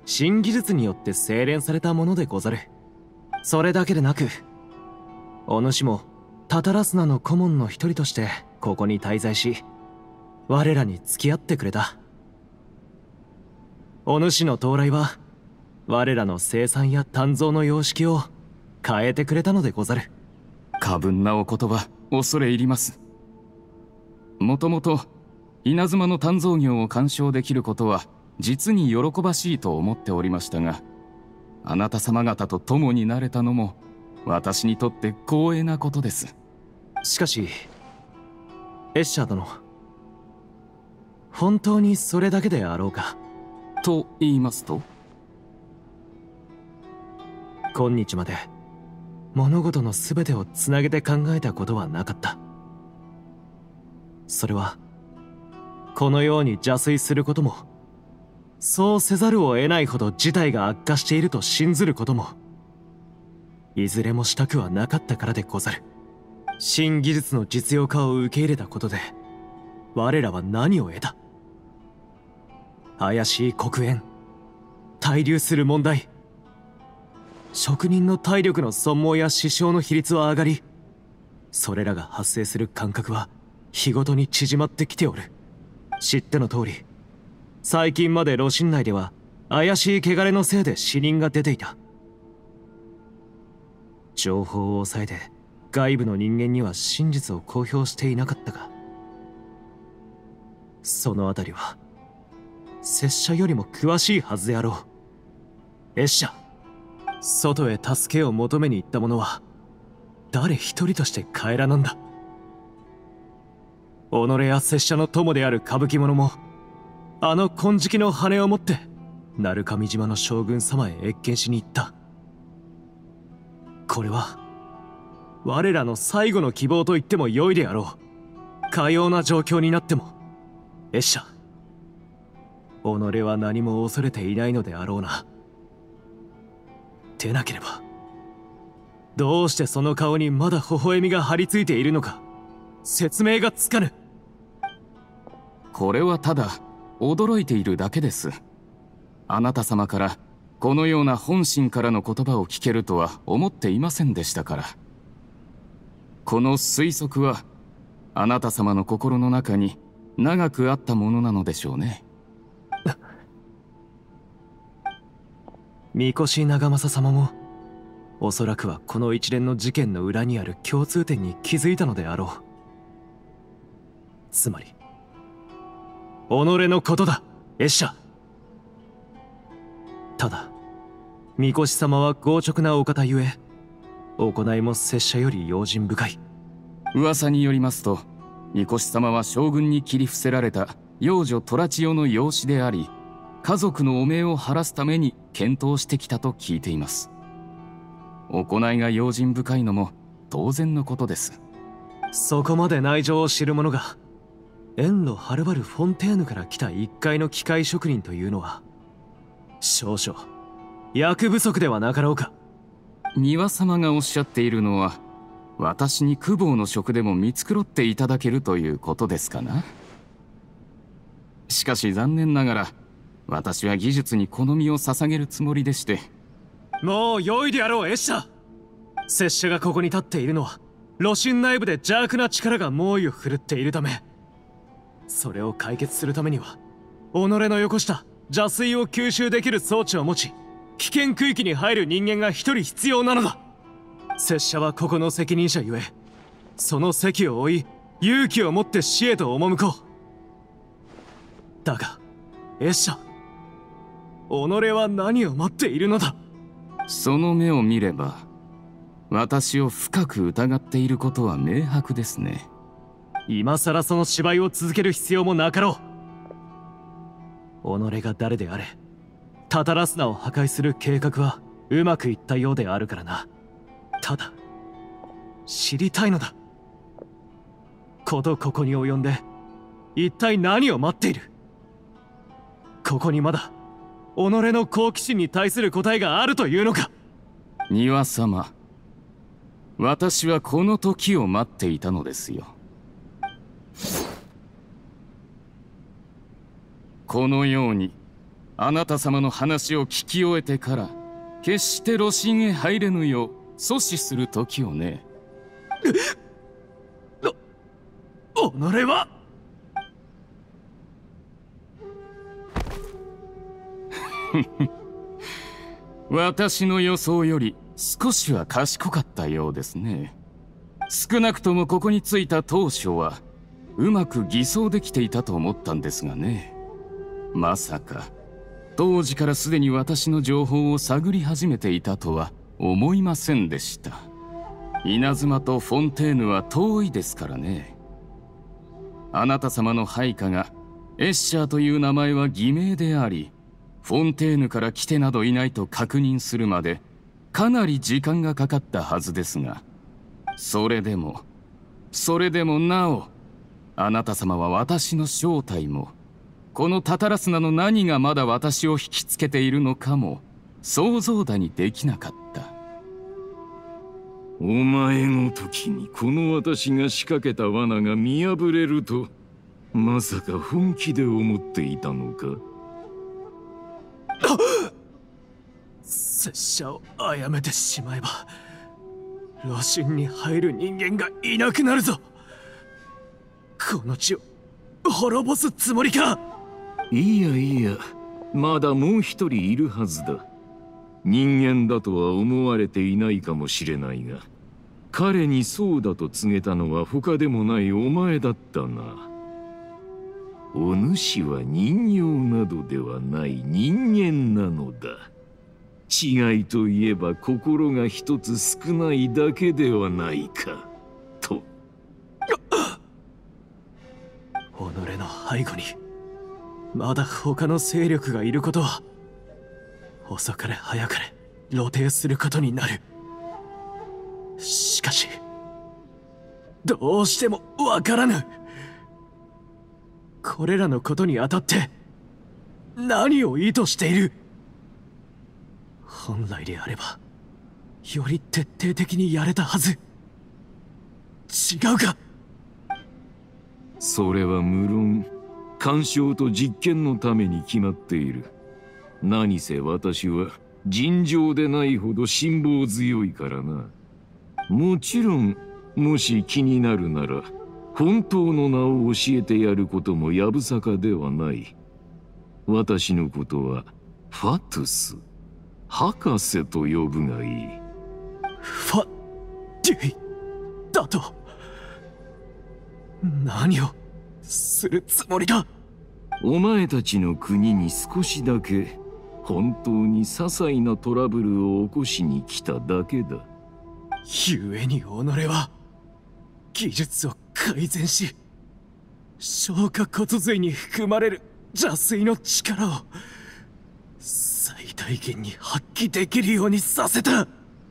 Speaker 6: 新技術によって精錬されたものでござる。それだけでなく、お主もタタラスナの顧問の一人としてここに滞在し、我らに付き合ってくれた。お主の到来は我らの生産や鍛造の様式を変えてくれたのでござる。
Speaker 5: 過分なお言葉、恐れ入ります。もともと稲妻の鍛造業を鑑賞できることは実に喜ばしいと思っておりましたが、あなた様方と共になれたのも私にとって光栄なことです。
Speaker 6: しかしエッシャー殿、本当にそれだけであろうか。
Speaker 5: と言いますと？
Speaker 6: 今日まで物事の全てをつなげて考えたことはなかった。それはこのように邪推することも、そうせざるを得ないほど事態が悪化していると信ずることも、いずれもしたくはなかったからでござる。新技術の実用化を受け入れたことで我らは何を得た？怪しい黒煙、滞留する問題、職人の体力の損耗や死傷の比率は上がり、それらが発生する間隔は日ごとに縮まってきておる。知っての通り、最近まで炉心内では怪しい汚れのせいで死人が出ていた。情報を抑えて外部の人間には真実を公表していなかったが、そのあたりは拙者よりも詳しいはずであろう。エッシャ、外へ助けを求めに行った者は誰一人として帰らなんだ。己や拙者の友である歌舞伎者もあの金色の羽を持って鳴上島の将軍様へ謁見しに行った。これは我らの最後の希望と言っても良いであろう。かような状況になってもエッシャ、己は何も恐れていないのであろうな。でなければどうしてその顔にまだ微笑みが張り付いているのか説明がつかぬ。
Speaker 5: これはただ驚いているだけです。あなた様からこのような本心からの言葉を聞けるとは思っていませんでしたから。この推測はあなた様の心の中に長くあったものなのでしょうね。
Speaker 6: 三越長政様もおそらくはこの一連の事件の裏にある共通点に気づいたのであろう。つまり己のことだ、エッシャ。ただ三越様は強直なお方ゆえ、行いも拙者より用心深い。
Speaker 5: 噂によりますと、三越様は将軍に切り伏せられた幼女虎千代の養子であり、家族の汚名を晴らすために検討してきたと聞いています。行いが用心深いのも当然のことです。
Speaker 6: そこまで内情を知る者が遠路はるばるフォンテーヌから来た一介の機械職人というのは少々役不足ではなかろうか。
Speaker 5: 丹羽様がおっしゃっているのは、私に公方の職でも見繕っていただけるということですかな。しかし残念ながら私は技術に好みを捧げるつもりでして。
Speaker 6: もう良いであろう、エッシャ。拙者がここに立っているのは炉心内部で邪悪な力が猛威を振るっているため、それを解決するためには己のよこした邪水を吸収できる装置を持ち、危険区域に入る人間が一人必要なのだ。拙者はここの責任者ゆえ、その責を負い勇気を持って死へと赴こう。だがエッシャ、己は何を待っているのだ。
Speaker 5: その目を見れば私を深く疑っていることは明白ですね。
Speaker 6: 今さらその芝居を続ける必要もなかろう。己が誰であれ、タタラスナを破壊する計画はうまくいったようであるからな。ただ知りたいのだ。ことここに及んで一体何を待っている。ここにまだ己の好奇心に対する答えがあるというのか。
Speaker 5: 丹羽様、私はこの時を待っていたのですよ。このようにあなた様の話を聞き終えてから決して炉心へ入れぬよう阻止する時をね。
Speaker 6: お己は
Speaker 5: 私の予想より少しは賢かったようですね。少なくともここに着いた当初はうまく偽装できていたと思ったんですがね。まさか当時からすでに私の情報を探り始めていたとは思いませんでした。稲妻とフォンテーヌは遠いですからね。あなた様の配下がエッシャーという名前は偽名であり、フォンテーヌから来てなどいないと確認するまでかなり時間がかかったはずですが、それでもそれでもなおあなた様は私の正体もこのタタラスナの何がまだ私を引きつけているのかも想像だにできなかった。
Speaker 7: お前ごときにこの私が仕掛けた罠が見破れるとまさか本気で思っていたのか。
Speaker 6: 拙者を殺めてしまえば炉心に入る人間がいなくなるぞ。この地を滅ぼすつもりか。
Speaker 7: いやいや、まだもう一人いるはずだ。人間だとは思われていないかもしれないが、彼にそうだと告げたのは他でもないお前だったな。お主は人形などではない人間なのだ。違いといえば心が一つ少ないだけではないかと。
Speaker 6: 己の背後にまだ他の勢力がいることは遅かれ早かれ露呈することになる。しかしどうしてもわからぬ。これらのことにあたって何を意図している。本来であればより徹底的にやれたはず。違うか。
Speaker 7: それは無論干渉と実験のために決まっている。何せ私は尋常でないほど辛抱強いからな。もちろんもし気になるなら本当の名を教えてやることもやぶさかではない。私のことはファトゥス、博士と呼ぶがいい。
Speaker 6: ファデュイだと何をするつもりだ。
Speaker 7: お前たちの国に少しだけ本当に些細なトラブルを起こしに来ただけだ。
Speaker 6: 故に己は技術を改善し消化骨髄に含まれる邪水の力を最大限に発揮できるようにさせた。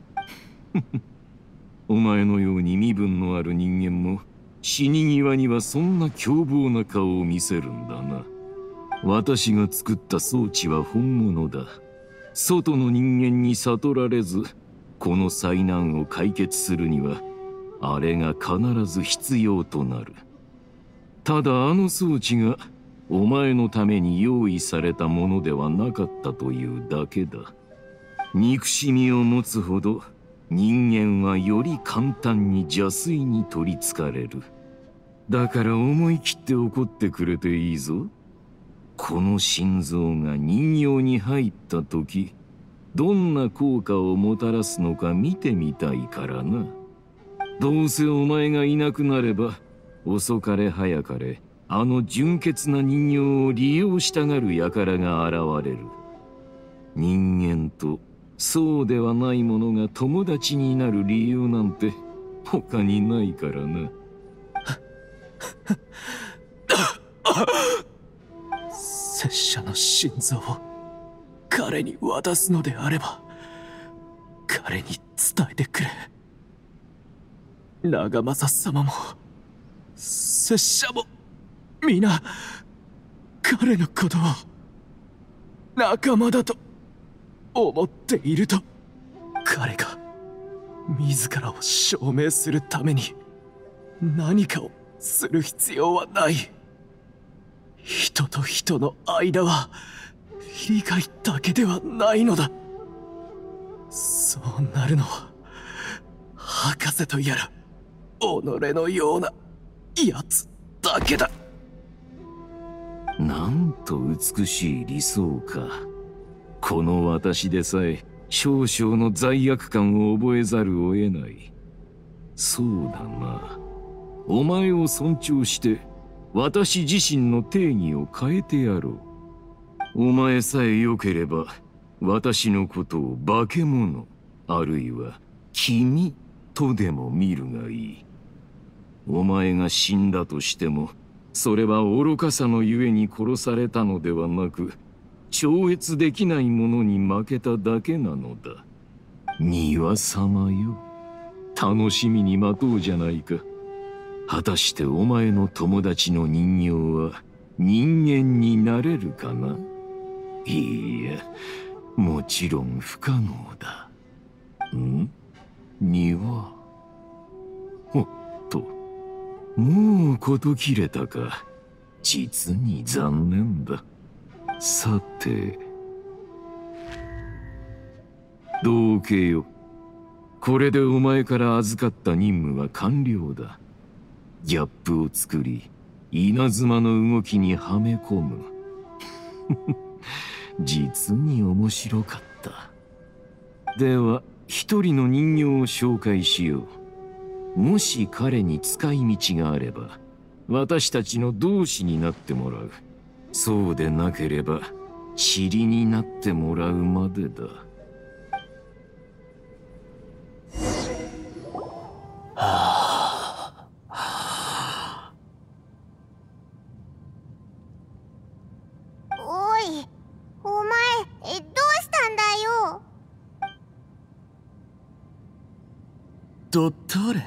Speaker 7: お前のように身分のある人間も死に際にはそんな凶暴な顔を見せるんだな。私が作った装置は本物だ。外の人間に悟られずこの災難を解決するにはあれが必ず必要となる。ただあの装置がお前のために用意されたものではなかったというだけだ。憎しみを持つほど人間はより簡単に邪推に取りつかれる。だから思い切って怒ってくれていいぞ。この心臓が人形に入った時どんな効果をもたらすのか見てみたいからな。どうせお前がいなくなれば遅かれ早かれあの純潔な人形を利用したがる輩が現れる。人間とそうではないものが友達になる理由なんて他にないからな。
Speaker 6: 拙者の心臓を彼に渡すのであれば彼に伝えてくれ。長政様も拙者も皆彼のことを仲間だと思っていると。彼が自らを証明するために何かをする必要はない。人と人の間は理解だけではないのだ。そうなるのは博士とやら己のようなやつだけだ。
Speaker 7: なんと美しい理想か。この私でさえ少々の罪悪感を覚えざるを得ない。そうだな。お前を尊重して私自身の定義を変えてやろう。お前さえ良ければ私のことを化け物あるいは君とでも見るがいい。お前が死んだとしてもそれは愚かさのゆえに殺されたのではなく、超越できないものに負けただけなのだ。庭様よ、楽しみに待とうじゃないか。果たしてお前の友達の人形は人間になれるかな。いや、もちろん不可能だ。ん？庭。おっと、もう事切れたか。実に残念だ。さて、道家よ、これでお前から預かった任務は完了だ。ギャップを作り、稲妻の動きにはめ込む。実に面白かった。では、一人の人形を紹介しよう。もし彼に使い道があれば、私たちの同志になってもらう。そうでなければ、塵になってもらうまでだ。
Speaker 3: おい、お前、え、どうしたんだよ。
Speaker 4: ドットーレ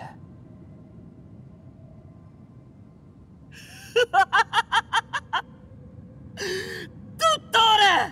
Speaker 4: ドット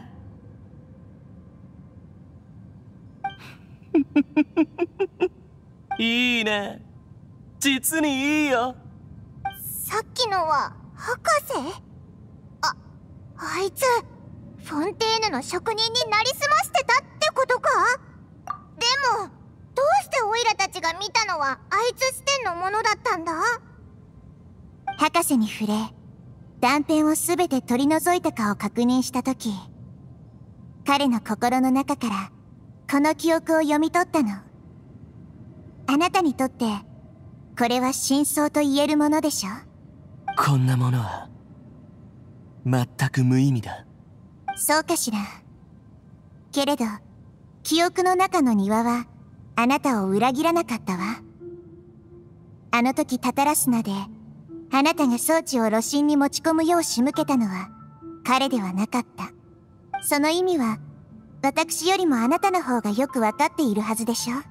Speaker 4: ーレいいね。実にいいよ。
Speaker 3: さっきのは博士？あ、あいつフォンテーヌの職人になりすましてたってことか？でもどうしてオイラたちが見たのはあいつ視点のものだったんだ？博士に触れ、断片をすべて取り除いたかを確認したとき、彼の心の中からこの記憶を読み取ったの。あなたにとってこれは真相と言えるものでしょ？
Speaker 4: こんなものは全く無意味だ。
Speaker 3: そうかしら。けれど記憶の中の庭はあなたを裏切らなかったわ。あの時タタラスナであなたが装置を炉心に持ち込むよう仕向けたのは彼ではなかった。その意味は私よりもあなたの方がよくわかっているはずでしょ。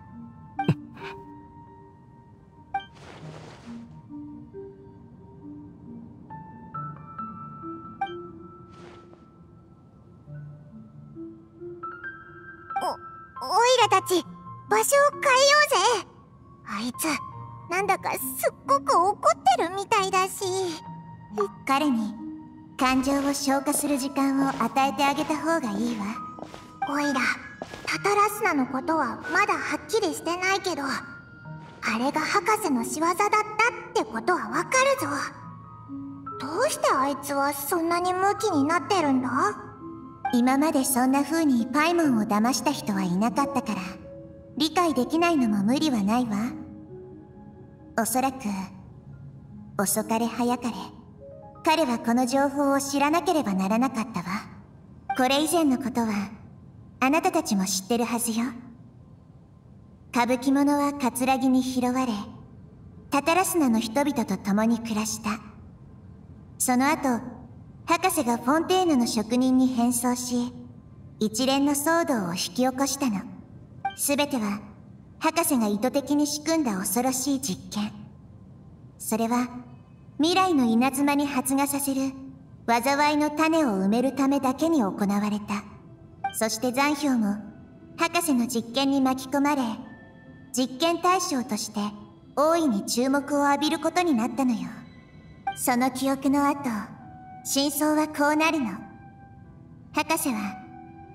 Speaker 3: お、オイラたち場所を変えようぜ。あいつなんだかすっごく怒ってるみたいだし、彼に感情を消化する時間を与えてあげた方がいいわ。オイラ、タタラスナのことはまだはっきりしてないけど、あれが博士の仕業だったってことはわかるぞ。どうしてあいつはそんなにムキになってるんだ？今までそんな風にパイモンを騙した人はいなかったから、理解できないのも無理はないわ。おそらく遅かれ早かれ彼はこの情報を知らなければならなかったわ。これ以前のことはあなたたちも知ってるはずよ。歌舞伎者は葛城に拾われ、タタラスナの人々と共に暮らした。その後博士がフォンテーヌの職人に変装し、一連の騒動を引き起こしたの。すべては博士が意図的に仕組んだ恐ろしい実験。それは未来の稲妻に発芽させる災いの種を埋めるためだけに行われた。そして残氷も博士の実験に巻き込まれ、実験対象として大いに注目を浴びることになったのよ。その記憶の後、真相はこうなるの。博士は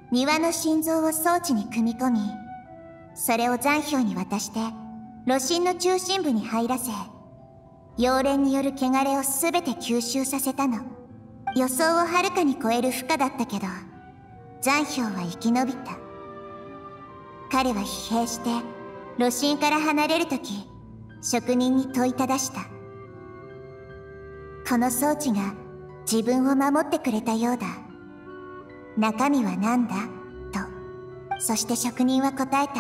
Speaker 3: 庭の心臓を装置に組み込み、それを残氷に渡して炉心の中心部に入らせ、溶連による汚れをすべて吸収させたの。予想をはるかに超える負荷だったけど、残氷は生き延びた。彼は疲弊して炉心から離れるとき、職人に問いただした。この装置が自分を守ってくれたようだ。中身は何だと。そして職人は答えた。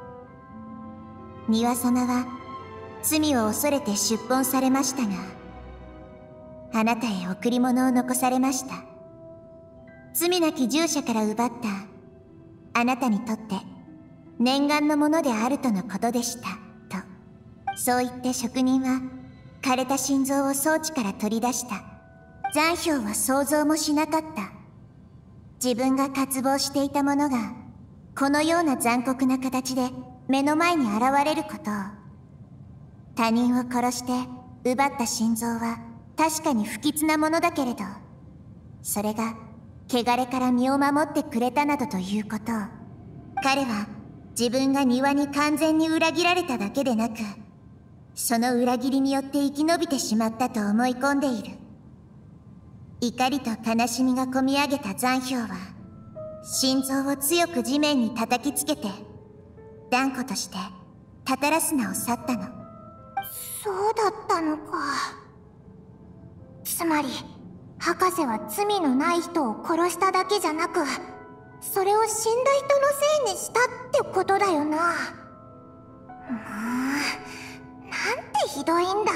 Speaker 3: 庭様は罪を恐れて出奔されましたが、あなたへ贈り物を残されました。罪なき従者から奪ったあなたにとって念願のものであるとのことでしたと。そう言って職人は枯れた心臓を装置から取り出した。残氷は想像もしなかった。自分が渇望していたものがこのような残酷な形で目の前に現れることを。他人を殺して奪った心臓は確かに不吉なものだけれど、それが汚れから身を守ってくれたなどということを、彼は自分が庭に完全に裏切られただけでなく、その裏切りによって生き延びてしまったと思い込んでいる。怒りと悲しみがこみ上げた残氷は、心臓を強く地面に叩きつけて断固としてタタラスナを去ったの。そうだったのか。つまり博士は罪のない人を殺しただけじゃなく、それを死んだ人のせいにしたってことだよな。もうなんてひどいんだ。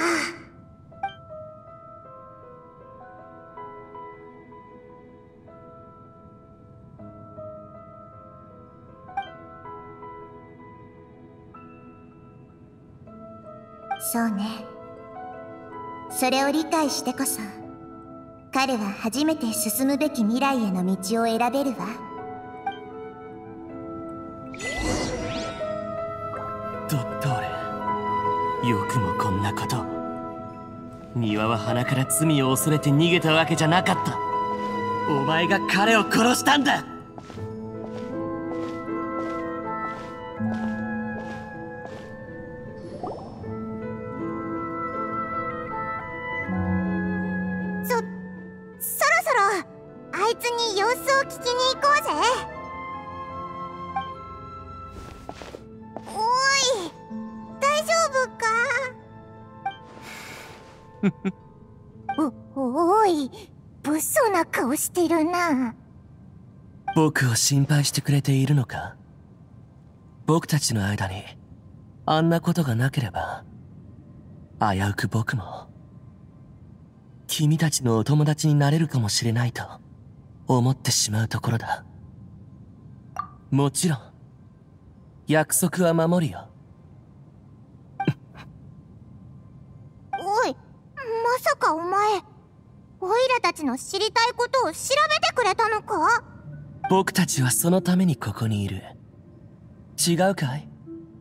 Speaker 3: そうね。それを理解してこそ、彼は初めて進むべき未来への道を選べるわ。
Speaker 4: ドットーレ、よくもこんなこと。庭は鼻から罪を恐れて逃げたわけじゃなかった。お前が彼を殺したんだ。
Speaker 3: お、おい、物騒な顔してるな。
Speaker 4: 僕を心配してくれているのか？僕たちの間にあんなことがなければ、危うく僕も君たちのお友達になれるかもしれないと思ってしまうところだ。もちろん約束は守るよ。
Speaker 3: おい、まさかお前、オイラたちの知りたいことを調べてくれたのか？
Speaker 4: 僕たちはそのためにここにいる。違うかい？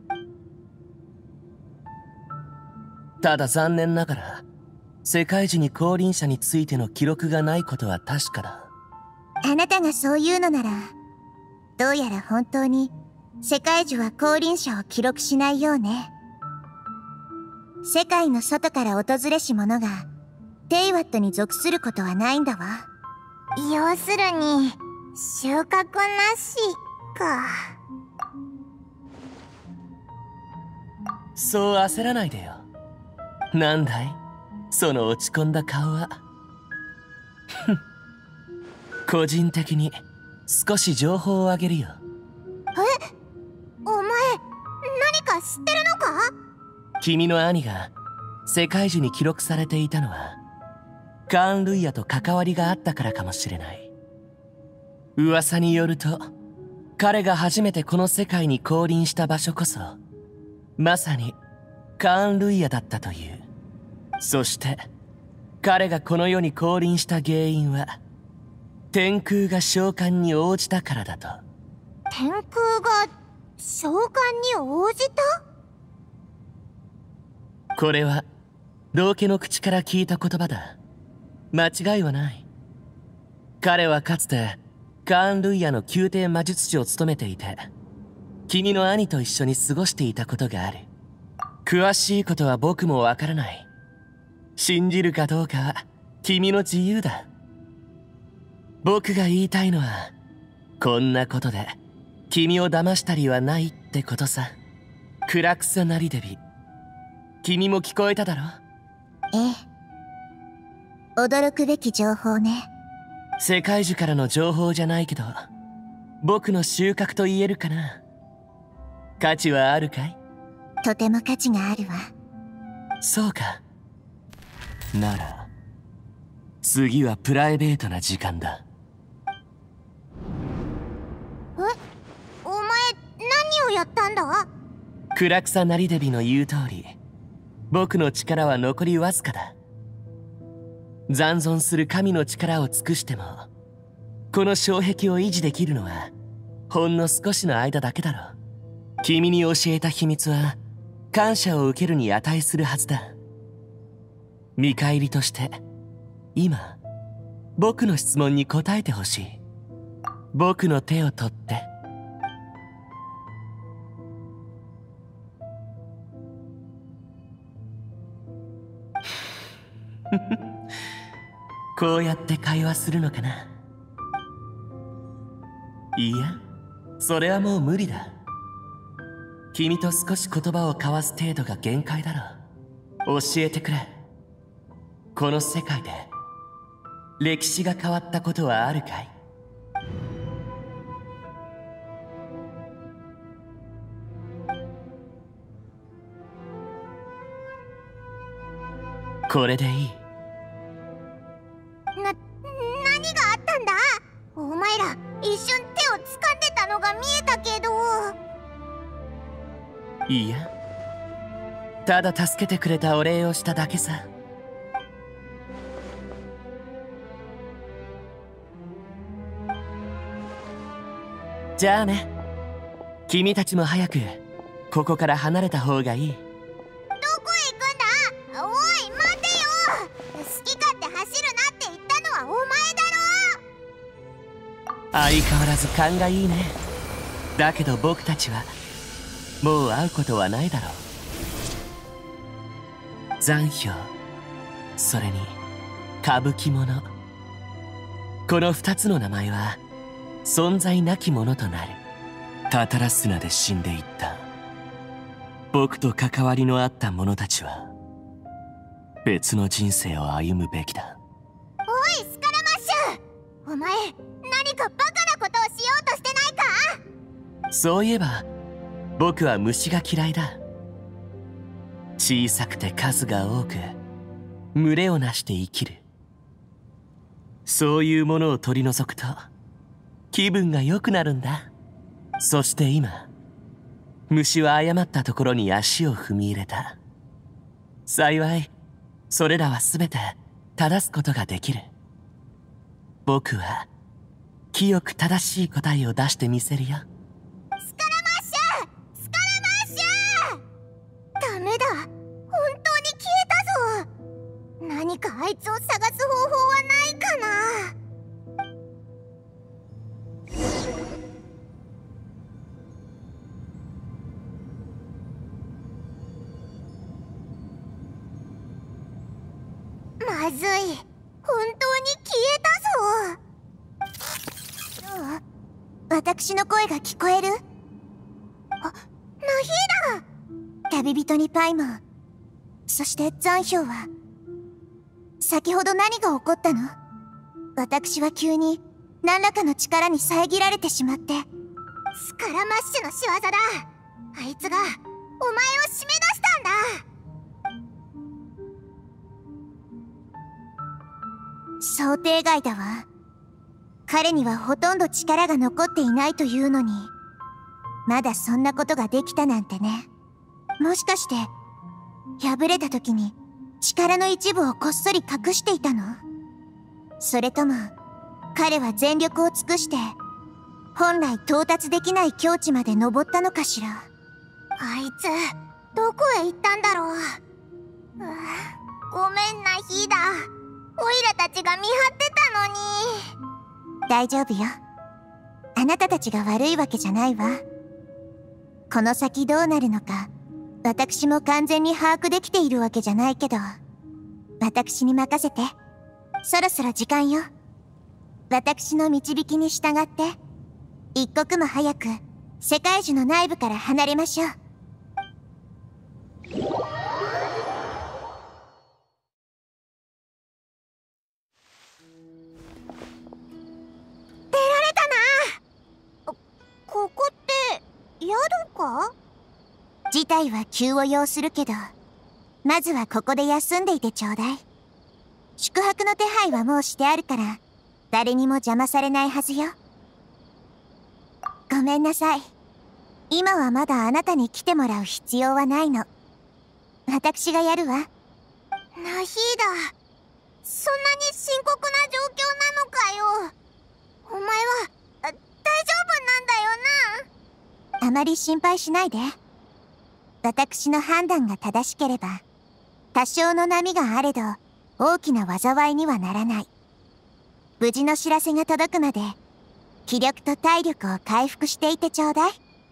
Speaker 4: ただ残念ながら世界樹に降臨者についての記録がないことは確かだ。
Speaker 3: あなたがそう言うのなら、どうやら本当に世界樹は降臨者を記録しないようね。世界の外から訪れし者がテイワットに属することはないんだわ。要するに収穫なしか。
Speaker 4: そう焦らないでよ。なんだいその落ち込んだ顔は。個人的に少し情報をあげるよ。
Speaker 3: え？お前、何か知ってるのか？
Speaker 4: 君の兄が世界樹に記録されていたのはカーン・ルイヤと関わりがあったからかもしれない。噂によると彼が初めてこの世界に降臨した場所こそまさにカーン・ルイヤだったという。そして彼がこの世に降臨した原因は天空が召喚に応じたからだと。
Speaker 3: 天空が召喚に応じた？
Speaker 4: これは老家の口から聞いた言葉だ。間違いはない。彼はかつてカーン・ルイヤの宮廷魔術師を務めていて、君の兄と一緒に過ごしていたことがある。詳しいことは僕もわからない。信じるかどうかは君の自由だ。僕が言いたいのは、こんなことで君を騙したりはないってことさ。クラクサ・ナリデビ、君も聞こえただろ？
Speaker 3: ええ。驚くべき情報ね。
Speaker 4: 世界樹からの情報じゃないけど、僕の収穫と言えるかな。価値はあるかい？
Speaker 3: とても価値があるわ。
Speaker 4: そうか。なら次はプライベートな時間だ。
Speaker 3: え、お前何をやったんだ？
Speaker 4: クラクサ・ナリデビの言う通り、僕の力は残りわずかだ。残存する神の力を尽くしても、この障壁を維持できるのはほんの少しの間だけだろう。君に教えた秘密は感謝を受けるに値するはずだ。見返りとして今僕の質問に答えてほしい。僕の手を取って。こうやって会話するのかな。いや、それはもう無理だ。君と少し言葉を交わす程度が限界だろう。教えてくれ。この世界で歴史が変わったことはあるかい？これでいい。
Speaker 3: な、何があったんだ？お前ら一瞬手を掴んでたのが見えたけど。
Speaker 4: いや、ただ助けてくれたお礼をしただけさ。じゃあね。君たちも早くここから離れた方がいい。
Speaker 3: どこへ行くんだ？おい待てよ。好き勝手走るなって言ったのはお前だろ。
Speaker 4: 相変わらず勘がいいね。だけど僕たちはもう会うことはないだろう。残響、それに歌舞伎者、この二つの名前は存在なきものとなる。タタラスナで死んでいった僕と関わりのあった者たちは別の人生を歩むべきだ。
Speaker 3: おいスカラマッシュ、お前何かバカなことをしようとしてないか？
Speaker 4: そういえば僕は虫が嫌いだ。小さくて数が多く群れをなして生きる。そういうものを取り除くと気分が良くなるんだ。そして今虫は誤ったところに足を踏み入れた。幸いそれらは全て正すことができる。僕は清く正しい答えを出してみせるよ。
Speaker 3: スカラマッシュ、スカラマッシュ、ダメだ、本当に消えたぞ。何かあいつを探す方法はないかな？まずい、本当に消えたぞ。どう？私の声が聞こえる？あ、ナヒーだ。旅人にパイモン、そして残氷は。先ほど何が起こったの？私は急に何らかの力に遮られてしまって。スカラマッシュの仕業だ。あいつがお前を締め出したんだ。想定外だわ。彼にはほとんど力が残っていないというのに、まだそんなことができたなんてね。もしかして破れた時に力の一部をこっそり隠していたの？それとも彼は全力を尽くして本来到達できない境地まで登ったのかしら。あいつどこへ行ったんだろう。うわ、ごめんなヒーダ、オイラたちが見張ってたのに。大丈夫よ。 あなたたちが悪いわけじゃないわ。この先どうなるのか、私も完全に把握できているわけじゃないけど、私に任せて。そろそろ時間よ。私の導きに従って、一刻も早く世界樹の内部から離れましょう。出られたな。ここって宿か？事態は急を要するけど、まずはここで休んでいてちょうだい。宿泊の手配はもうしてあるから、誰にも邪魔されないはずよ。ごめんなさい。今はまだあなたに来てもらう必要はないの。私がやるわ。ナヒーダ、そんなに深刻な状況なのかよ。お前は大丈夫なんだよな。あまり心配しないで。私の判断が正しければ、多少の波があれど大きな災いにはならない。無事の知らせが届くまで気力と体力を回復していてちょうだい。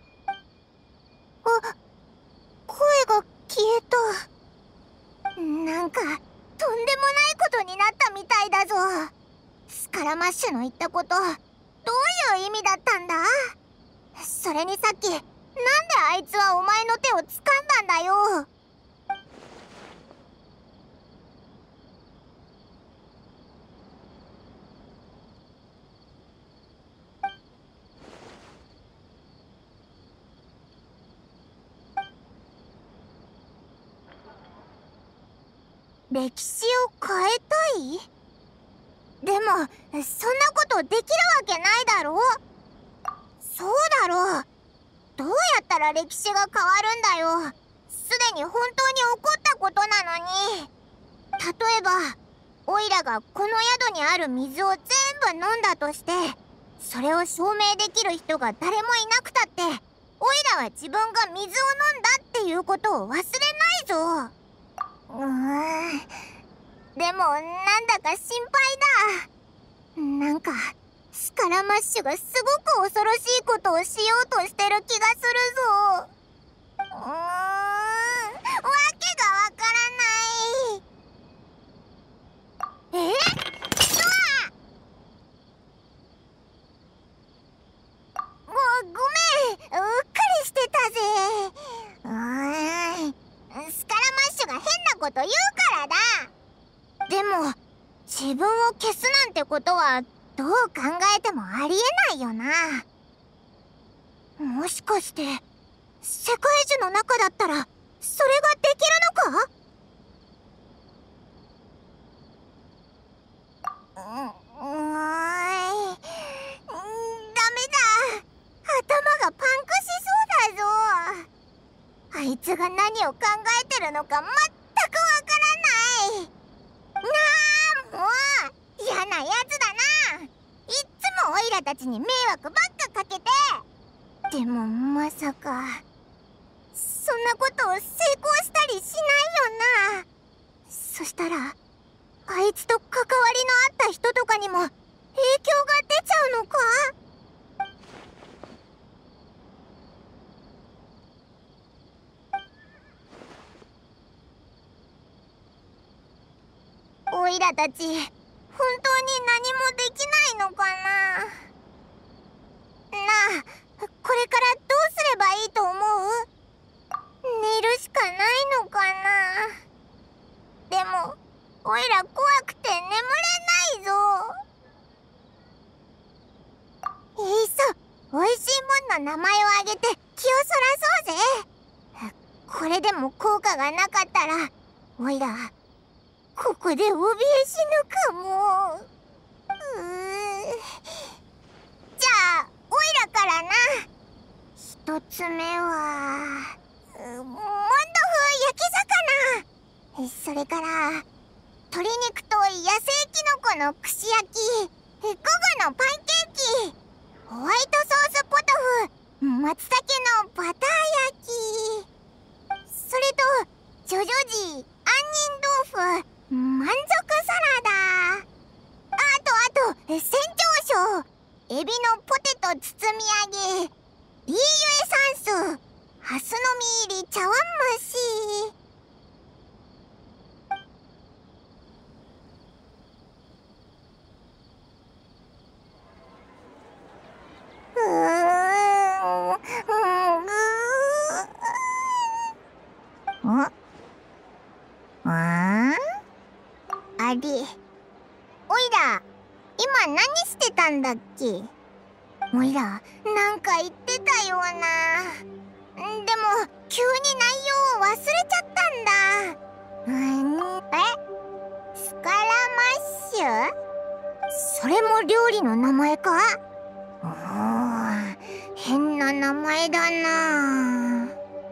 Speaker 3: あ、声が消えた。なんかとんでもないことになったみたいだぞ。スカラマッシュの言ったこと、どういう意味だったんだ？それにさっき、なんであいつはお前の手を掴んだんだよ。歴史を変えたい？でも、そんなことできるわけないだろ？そうだろう。どうやったら歴史が変わるんだよ。すでに本当に起こったことなのに。例えば、オイラがこの宿にある水を全部飲んだとして、それを証明できる人が誰もいなくたって、オイラは自分が水を飲んだっていうことを忘れないぞ。うーん、でもなんだか心配だ。なんかスカラマッシュがすごく恐ろしいことをしようとしてる気がするぞ。うーん、わけがわからない。え？うわ！ご、ごめん、うっかりしてたぜ。うーん、スカラマッシュが変なこと言うからだ。でも自分を消すなんてことはどう考えてもありえないよな。もしかして世界樹の中だったらそれができるのか？う、うーん、ダメだ。頭がパンクしそうだぞ。あいつが何を考えてるのか全くわからない。なあ、もう嫌なやつだな。いっつもオイラたちに迷惑ばっかかけて。でもまさかそんなことを成功したりしないよな。そしたらあいつと関わりのあった人とかにも影響が出ちゃうのか？オイラたち、本当に何もできないのかな？なあ、これからどうすればいいと思う？寝るしかないのかな？でも、オイラ怖くて眠れないぞ。いっそ、おいしいもんの名前をあげて気をそらそうぜ。これでも効果がなかったら、オイラ、ここで怯え死ぬかも。うー、じゃあオイラからな。一つ目はモンドフ焼き魚、それから鶏肉と野生キノコの串焼き、午後のパンケーキ、ホワイトソースポトフ、松茸のバター焼き、それとジョジョジー、杏仁豆腐、満足サラダ、あとあと船長賞、 エビのポテト包み揚げ、リーユエ酸素、ハスの実入り茶碗蒸し。うーん、うん、ああれ、おいら今何してたんだっけ？おいらなんか言ってたような。でも急に内容を忘れちゃったんだ。うん、え？スカラマッシュ？それも料理の名前か？おー、変な名前だな。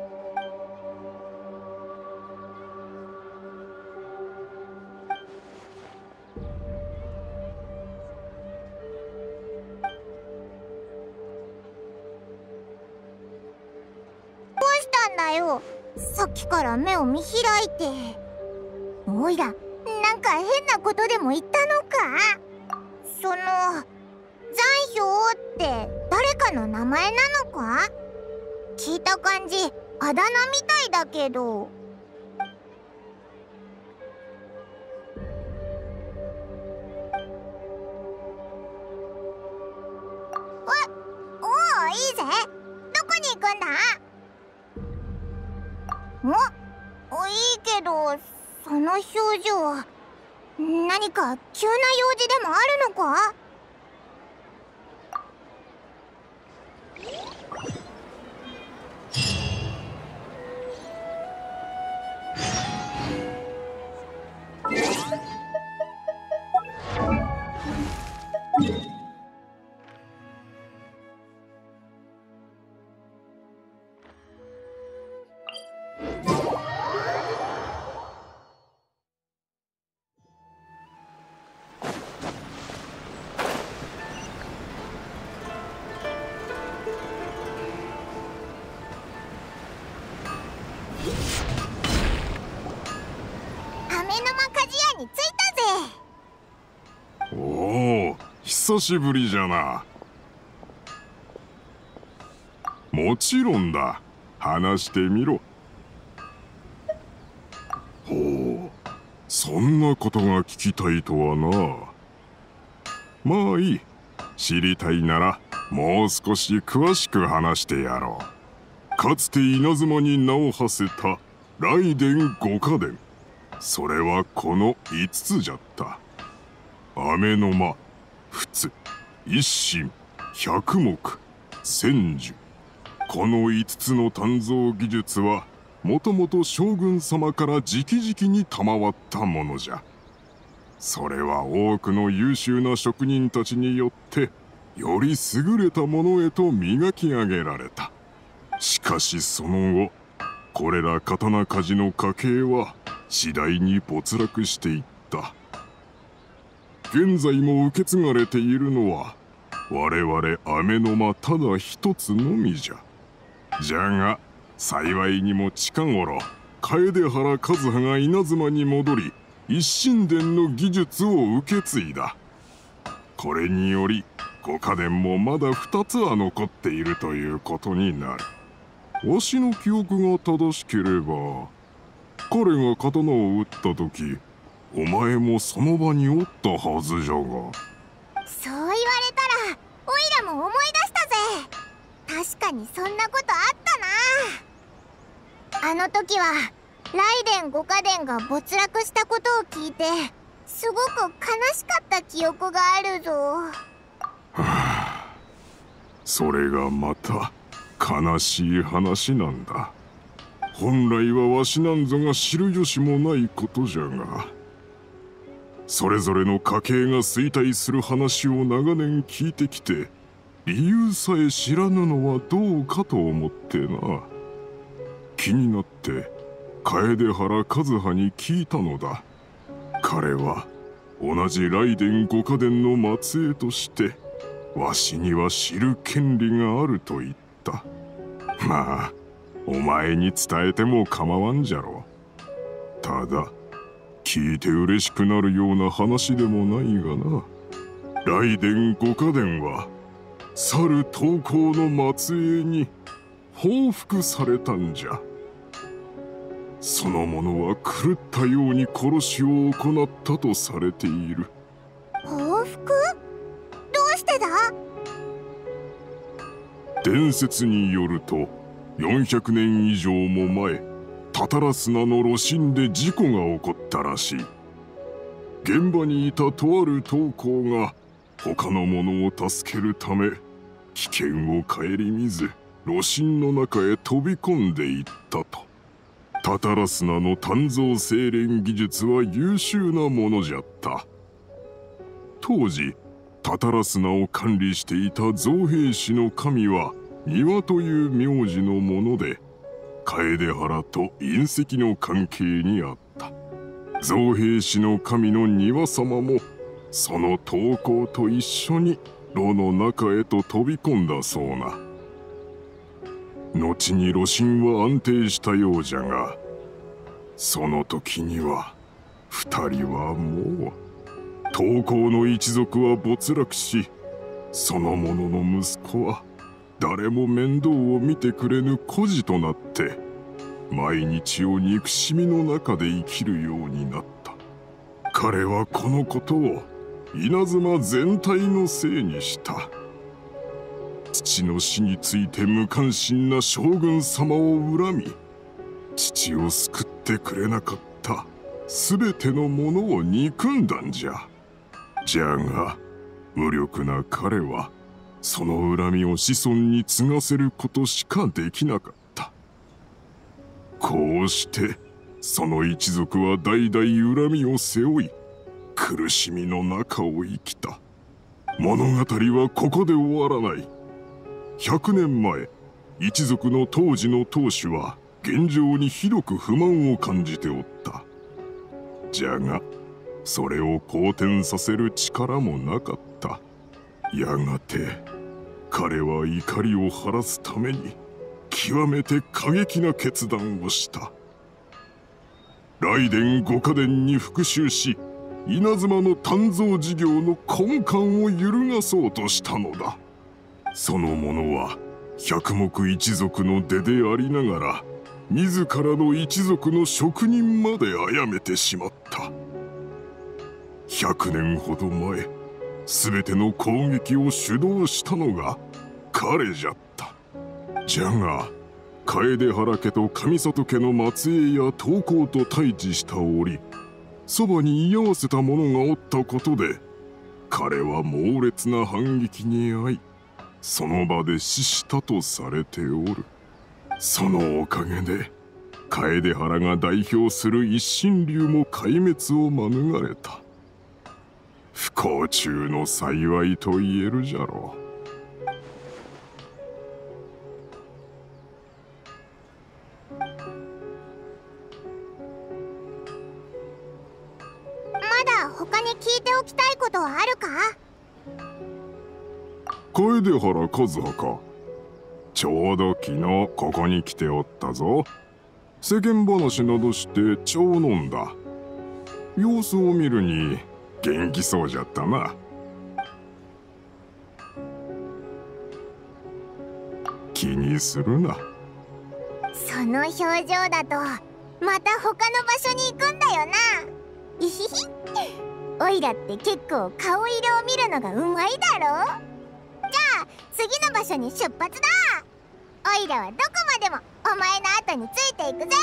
Speaker 3: だよ、さっきから目を見開いて。おいらなんか変なことでも言ったのか？その残氷って誰かの名前なのか？聞いた感じあだ名みたいだけど。お、おお、いいぜ。どこに行くんだ？お、いいけど、その表情、何か急な用事でもあるのか？に着いたぜ。
Speaker 8: おお、久しぶりじゃな。もちろんだ。話してみろ。ほう、そんなことが聞きたいとはな。まあいい。知りたいならもう少し詳しく話してやろう。かつて稲妻に名を馳せた雷電五家伝。それはこのいつつじゃった。雨の間、仏、一心、百目、千手。このいつつの鍛造技術はもともと将軍様から直々に賜ったものじゃ。それは多くの優秀な職人たちによってより優れたものへと磨き上げられた。しかしその後、これら刀鍛冶の家系は次第に没落していった。現在も受け継がれているのは我々雨の間ただ一つのみじゃ。じゃが幸いにも近頃楓原和葉が稲妻に戻り一神殿の技術を受け継いだ。これにより五家伝もまだ二つは残っているということになる。わしの記憶が正しければ彼が刀を撃った時お前もその場におったはずじゃが。
Speaker 3: そう言われたらおいらも思い出したぜ。確かにそんなことあったな。あの時は雷電五家伝が没落したことを聞いてすごく悲しかった記憶があるぞ。は
Speaker 8: あ、それがまた悲しい話なんだ。本来はわしなんぞが知る由もないことじゃが、それぞれの家系が衰退する話を長年聞いてきて理由さえ知らぬのはどうかと思ってな。気になって楓原和葉に聞いたのだ。彼は同じ雷電五家伝の末裔としてわしには知る権利があると言った。まあお前に伝えても構わんじゃろう。ただ聞いて嬉しくなるような話でもないがな。雷電五家伝は去る刀工の末裔に報復されたんじゃ。その者は狂ったように殺しを行ったとされている。
Speaker 3: 報復？どうしてだ？
Speaker 8: 伝説によるとよんひゃくねん以上も前、タタラスナの炉心で事故が起こったらしい。現場にいたとある刀工が他の者を助けるため危険を顧みず炉心の中へ飛び込んでいったと。タタラスナの鍛造精錬技術は優秀なものじゃった。当時タタラスナを管理していた造兵士の神は庭という名字のもので、楓原と隕石の関係にあった。造兵士の神の庭様もその刀工と一緒に炉の中へと飛び込んだそうな。後に炉心は安定したようじゃが、その時には二人はもう刀工の一族は没落し、その者の息子は誰も面倒を見てくれぬ孤児となって毎日を憎しみの中で生きるようになった。彼はこのことを稲妻全体のせいにした。父の死について無関心な将軍様を恨み、父を救ってくれなかった全てのものを憎んだんじゃ。じゃが無力な彼はその恨みを子孫に継がせることしかできなかった。こうしてその一族は代々恨みを背負い苦しみの中を生きた。物語はここで終わらない。ひゃくねんまえ、一族の当時の当主は現状にひどく不満を感じておった。じゃがそれを好転させる力もなかった。やがて彼は怒りを晴らすために極めて過激な決断をした。雷電五家伝に復讐し、稲妻の鍛造事業の根幹を揺るがそうとしたのだ。その者は百目一族の出でありながら自らの一族の職人まで殺めてしまった。百年ほど前、全ての攻撃を主導したのが彼じゃった。じゃが楓原家と上里家の末裔や刀工と対峙した折、そばに居合わせた者がおったことで彼は猛烈な反撃に遭い、その場で死したとされておる。そのおかげで楓原が代表する一神流も壊滅を免れた。不幸中の幸いと言えるじゃろう。
Speaker 3: 他に聞いておきたいことはあるか？
Speaker 8: 楓原和葉か。ちょうど昨日ここに来ておったぞ。世間話などして茶を飲んだ。様子を見るに元気そうじゃったな。気にするな。
Speaker 3: その表情だとまた他の場所に行くんだよな。いひひ。オイラって結構顔色を見るのがうまいだろ。じゃあ次の場所に出発だ。オイラはどこまでもお前の後についていくぜ。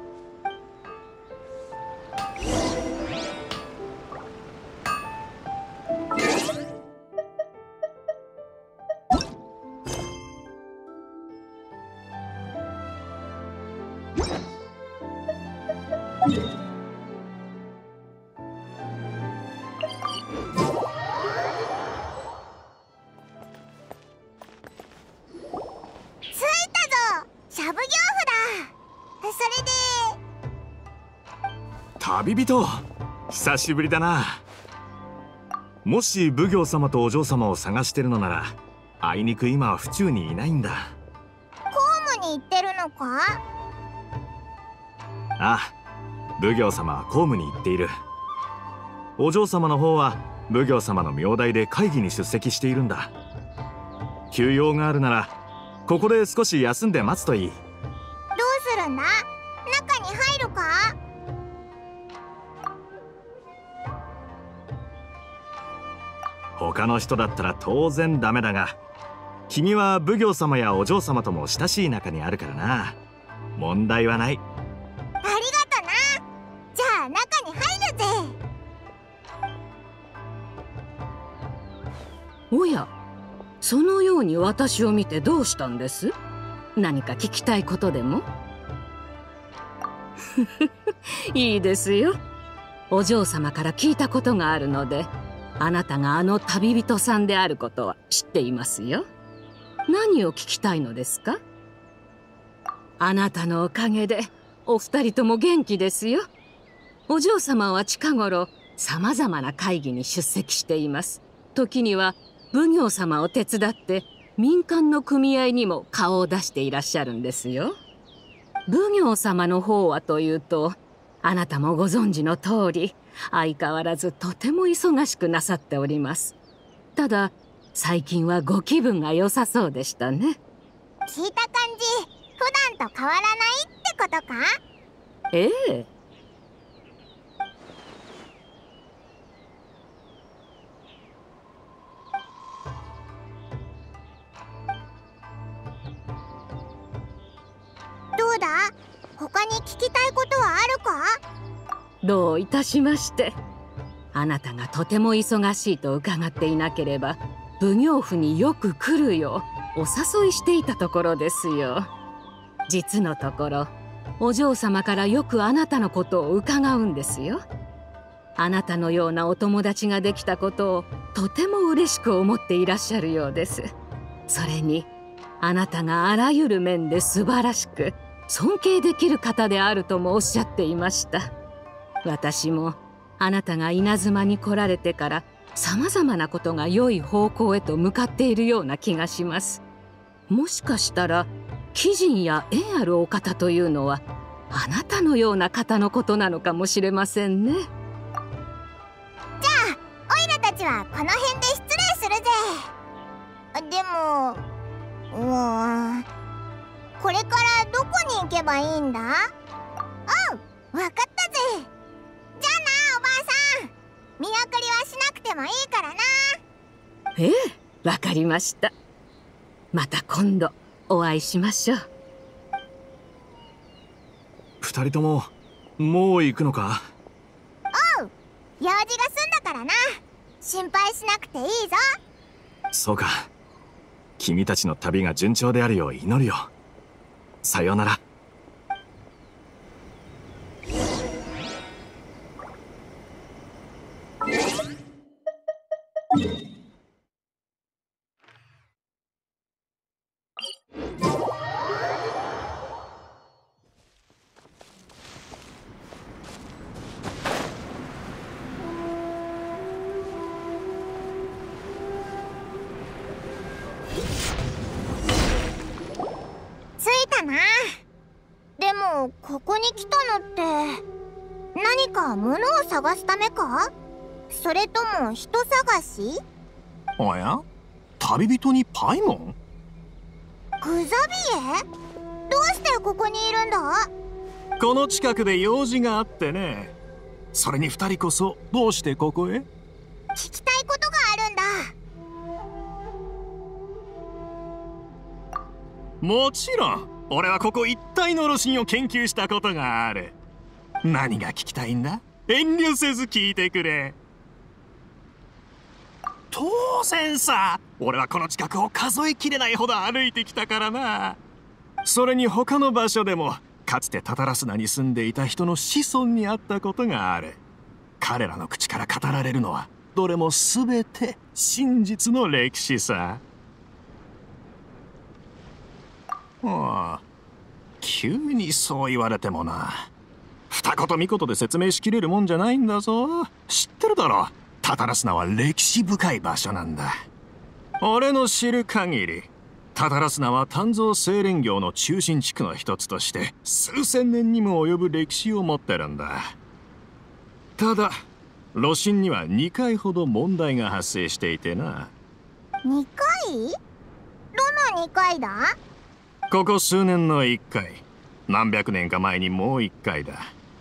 Speaker 9: 旅人、久しぶりだな。もし奉行様とお嬢様を探してるのなら、あいにく今は府中にいないんだ。
Speaker 3: 公務に行ってるのか？
Speaker 9: ああ、奉行様は公務に行っている。お嬢様の方は奉行様の名代で会議に出席しているんだ。 休養があるならここで少し休んで待つといい。
Speaker 3: どうするんだ？中に入るか？
Speaker 9: 他の人だったら当然ダメだが、君は奉行様やお嬢様とも親しい仲にあるからな。問題はない。
Speaker 3: ありがとな。じゃあ中に入るぜ。
Speaker 10: おや、そのように私を見てどうしたんです？何か聞きたいことでも？いいですよ。お嬢様から聞いたことがあるので、あなたがあの旅人さんであることは知っていますよ。何を聞きたいのですか？あなたのおかげでお二人とも元気ですよ。お嬢様は近頃さまざまな会議に出席しています。時には奉行様を手伝って民間の組合にも顔を出していらっしゃるんですよ。奉行様の方はというと、あなたもご存知の通り相変わらずとても忙しくなさっております。ただ最近はご気分が良さそうでしたね。
Speaker 3: 聞いた感じ、普段と変わらないってことか？
Speaker 10: ええ。
Speaker 3: どうだ？他に聞きたいことはあるか？
Speaker 10: どういたしまして。あなたがとても忙しいと伺っていなければ、奉行府によく来るようお誘いしていたところですよ。実のところ、お嬢様からよくあなたのことを伺うんですよ。あなたのようなお友達ができたことをとても嬉しく思っていらっしゃるようです。それに、あなたがあらゆる面で素晴らしく尊敬できる方であるともおっしゃっていました。私もあなたが稲妻に来られてからさまざまなことが良い方向へと向かっているような気がします。もしかしたら貴人や縁あるお方というのはあなたのような方のことなのかもしれませんね。
Speaker 3: じゃあオイラたちはこの辺で失礼するぜ。でもうーんこれからどこに行けばいいんだ？おう、わかったぜ。じゃあな、おばあさん、見送りはしなくてもいいからな。
Speaker 10: ええ、わかりました。また今度お会いしましょう。
Speaker 9: 二人とももう行くのか？
Speaker 3: おう、用事が済んだからな。心配しなくていいぞ。
Speaker 9: そうか。君たちの旅が順調であるよう祈るよ。さようなら。
Speaker 3: 着いたな。でもここに来たのって何か物を探すためか？それとも人探し？
Speaker 11: おや？旅人にパイモン？
Speaker 3: グザビエ？どうしてここにいるんだ？
Speaker 11: この近くで用事があってね。それに二人こそどうしてここへ？
Speaker 3: 聞きたいことがあるんだ。
Speaker 11: もちろん、俺はここ一帯の路線を研究したことがある。何が聞きたいんだ？遠慮せず聞いてくれ。当然さ、俺はこの近くを数えきれないほど歩いてきたからな。それに他の場所でもかつてタタラスナに住んでいた人の子孫に会ったことがある。彼らの口から語られるのはどれも全て真実の歴史さ。ああ、急にそう言われてもな。二言三言で説明しきれるもんじゃないんだぞ。知ってるだろ、タタラスナは歴史深い場所なんだ。俺の知る限り、タタラスナは鍛造精錬業の中心地区の一つとして数千年にも及ぶ歴史を持ってるんだ。ただ路線にはにかいほど問題が発生していてな。
Speaker 3: にかい？ にかいだ？
Speaker 11: ここ数年のいっかい、何百年か前にもういっかいだ。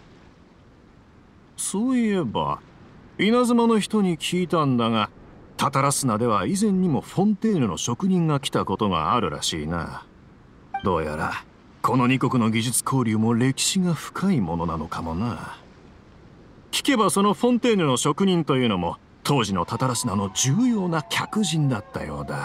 Speaker 11: そういえば稲妻の人に聞いたんだが、タタラスナでは以前にもフォンテーヌの職人が来たことがあるらしいな。どうやらこのに国の技術交流も歴史が深いものなのかもな。聞けばそのフォンテーヌの職人というのも当時のタタラスナの重要な客人だったようだ。
Speaker 3: な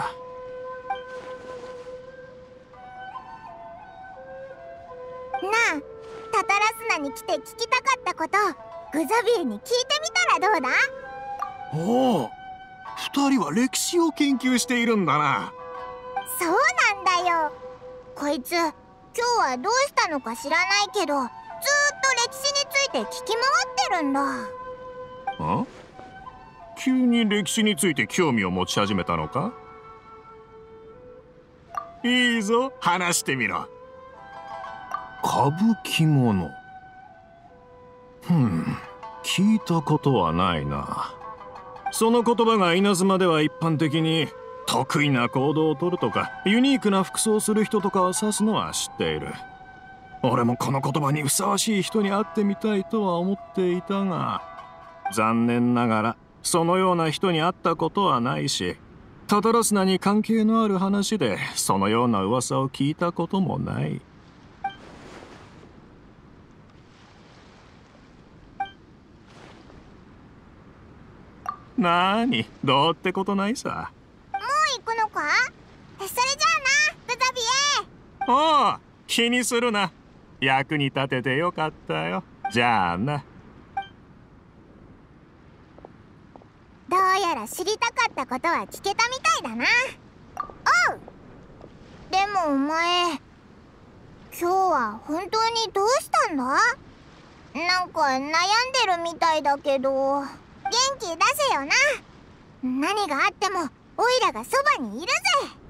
Speaker 3: あ、タタラスナに来て聞きたかったことグザビエに聞いてみたらどうだ？
Speaker 11: おお、二人は歴史を研究しているんだな。
Speaker 3: そうなんだよ。こいつ今日はどうしたのか知らないけど、ずーっと歴史について聞き回ってるんだ。
Speaker 11: あ？急に歴史について興味を持ち始めたのか？いいぞ、話してみろ。歌舞伎もの。ふん、聞いたことはないな。その言葉が稲妻では一般的に得意な行動をとるとかユニークな服装をする人とかを指すのは知っている。俺もこの言葉にふさわしい人に会ってみたいとは思っていたが、残念ながらそのような人に会ったことはないし、タタラスナに関係のある話でそのような噂を聞いたこともない。なーに、どうってことないさ。
Speaker 3: もう行くのか？それじゃあな、グザビエ。
Speaker 11: おう、気にするな。役に立ててよかったよ。じゃあな。
Speaker 3: どうやら知りたかったことは聞けたみたいだな。おう。でもお前、今日は本当にどうしたんだ？なんか悩んでるみたいだけど、元気出せよな。何があってもオイラがそばにいるぜ。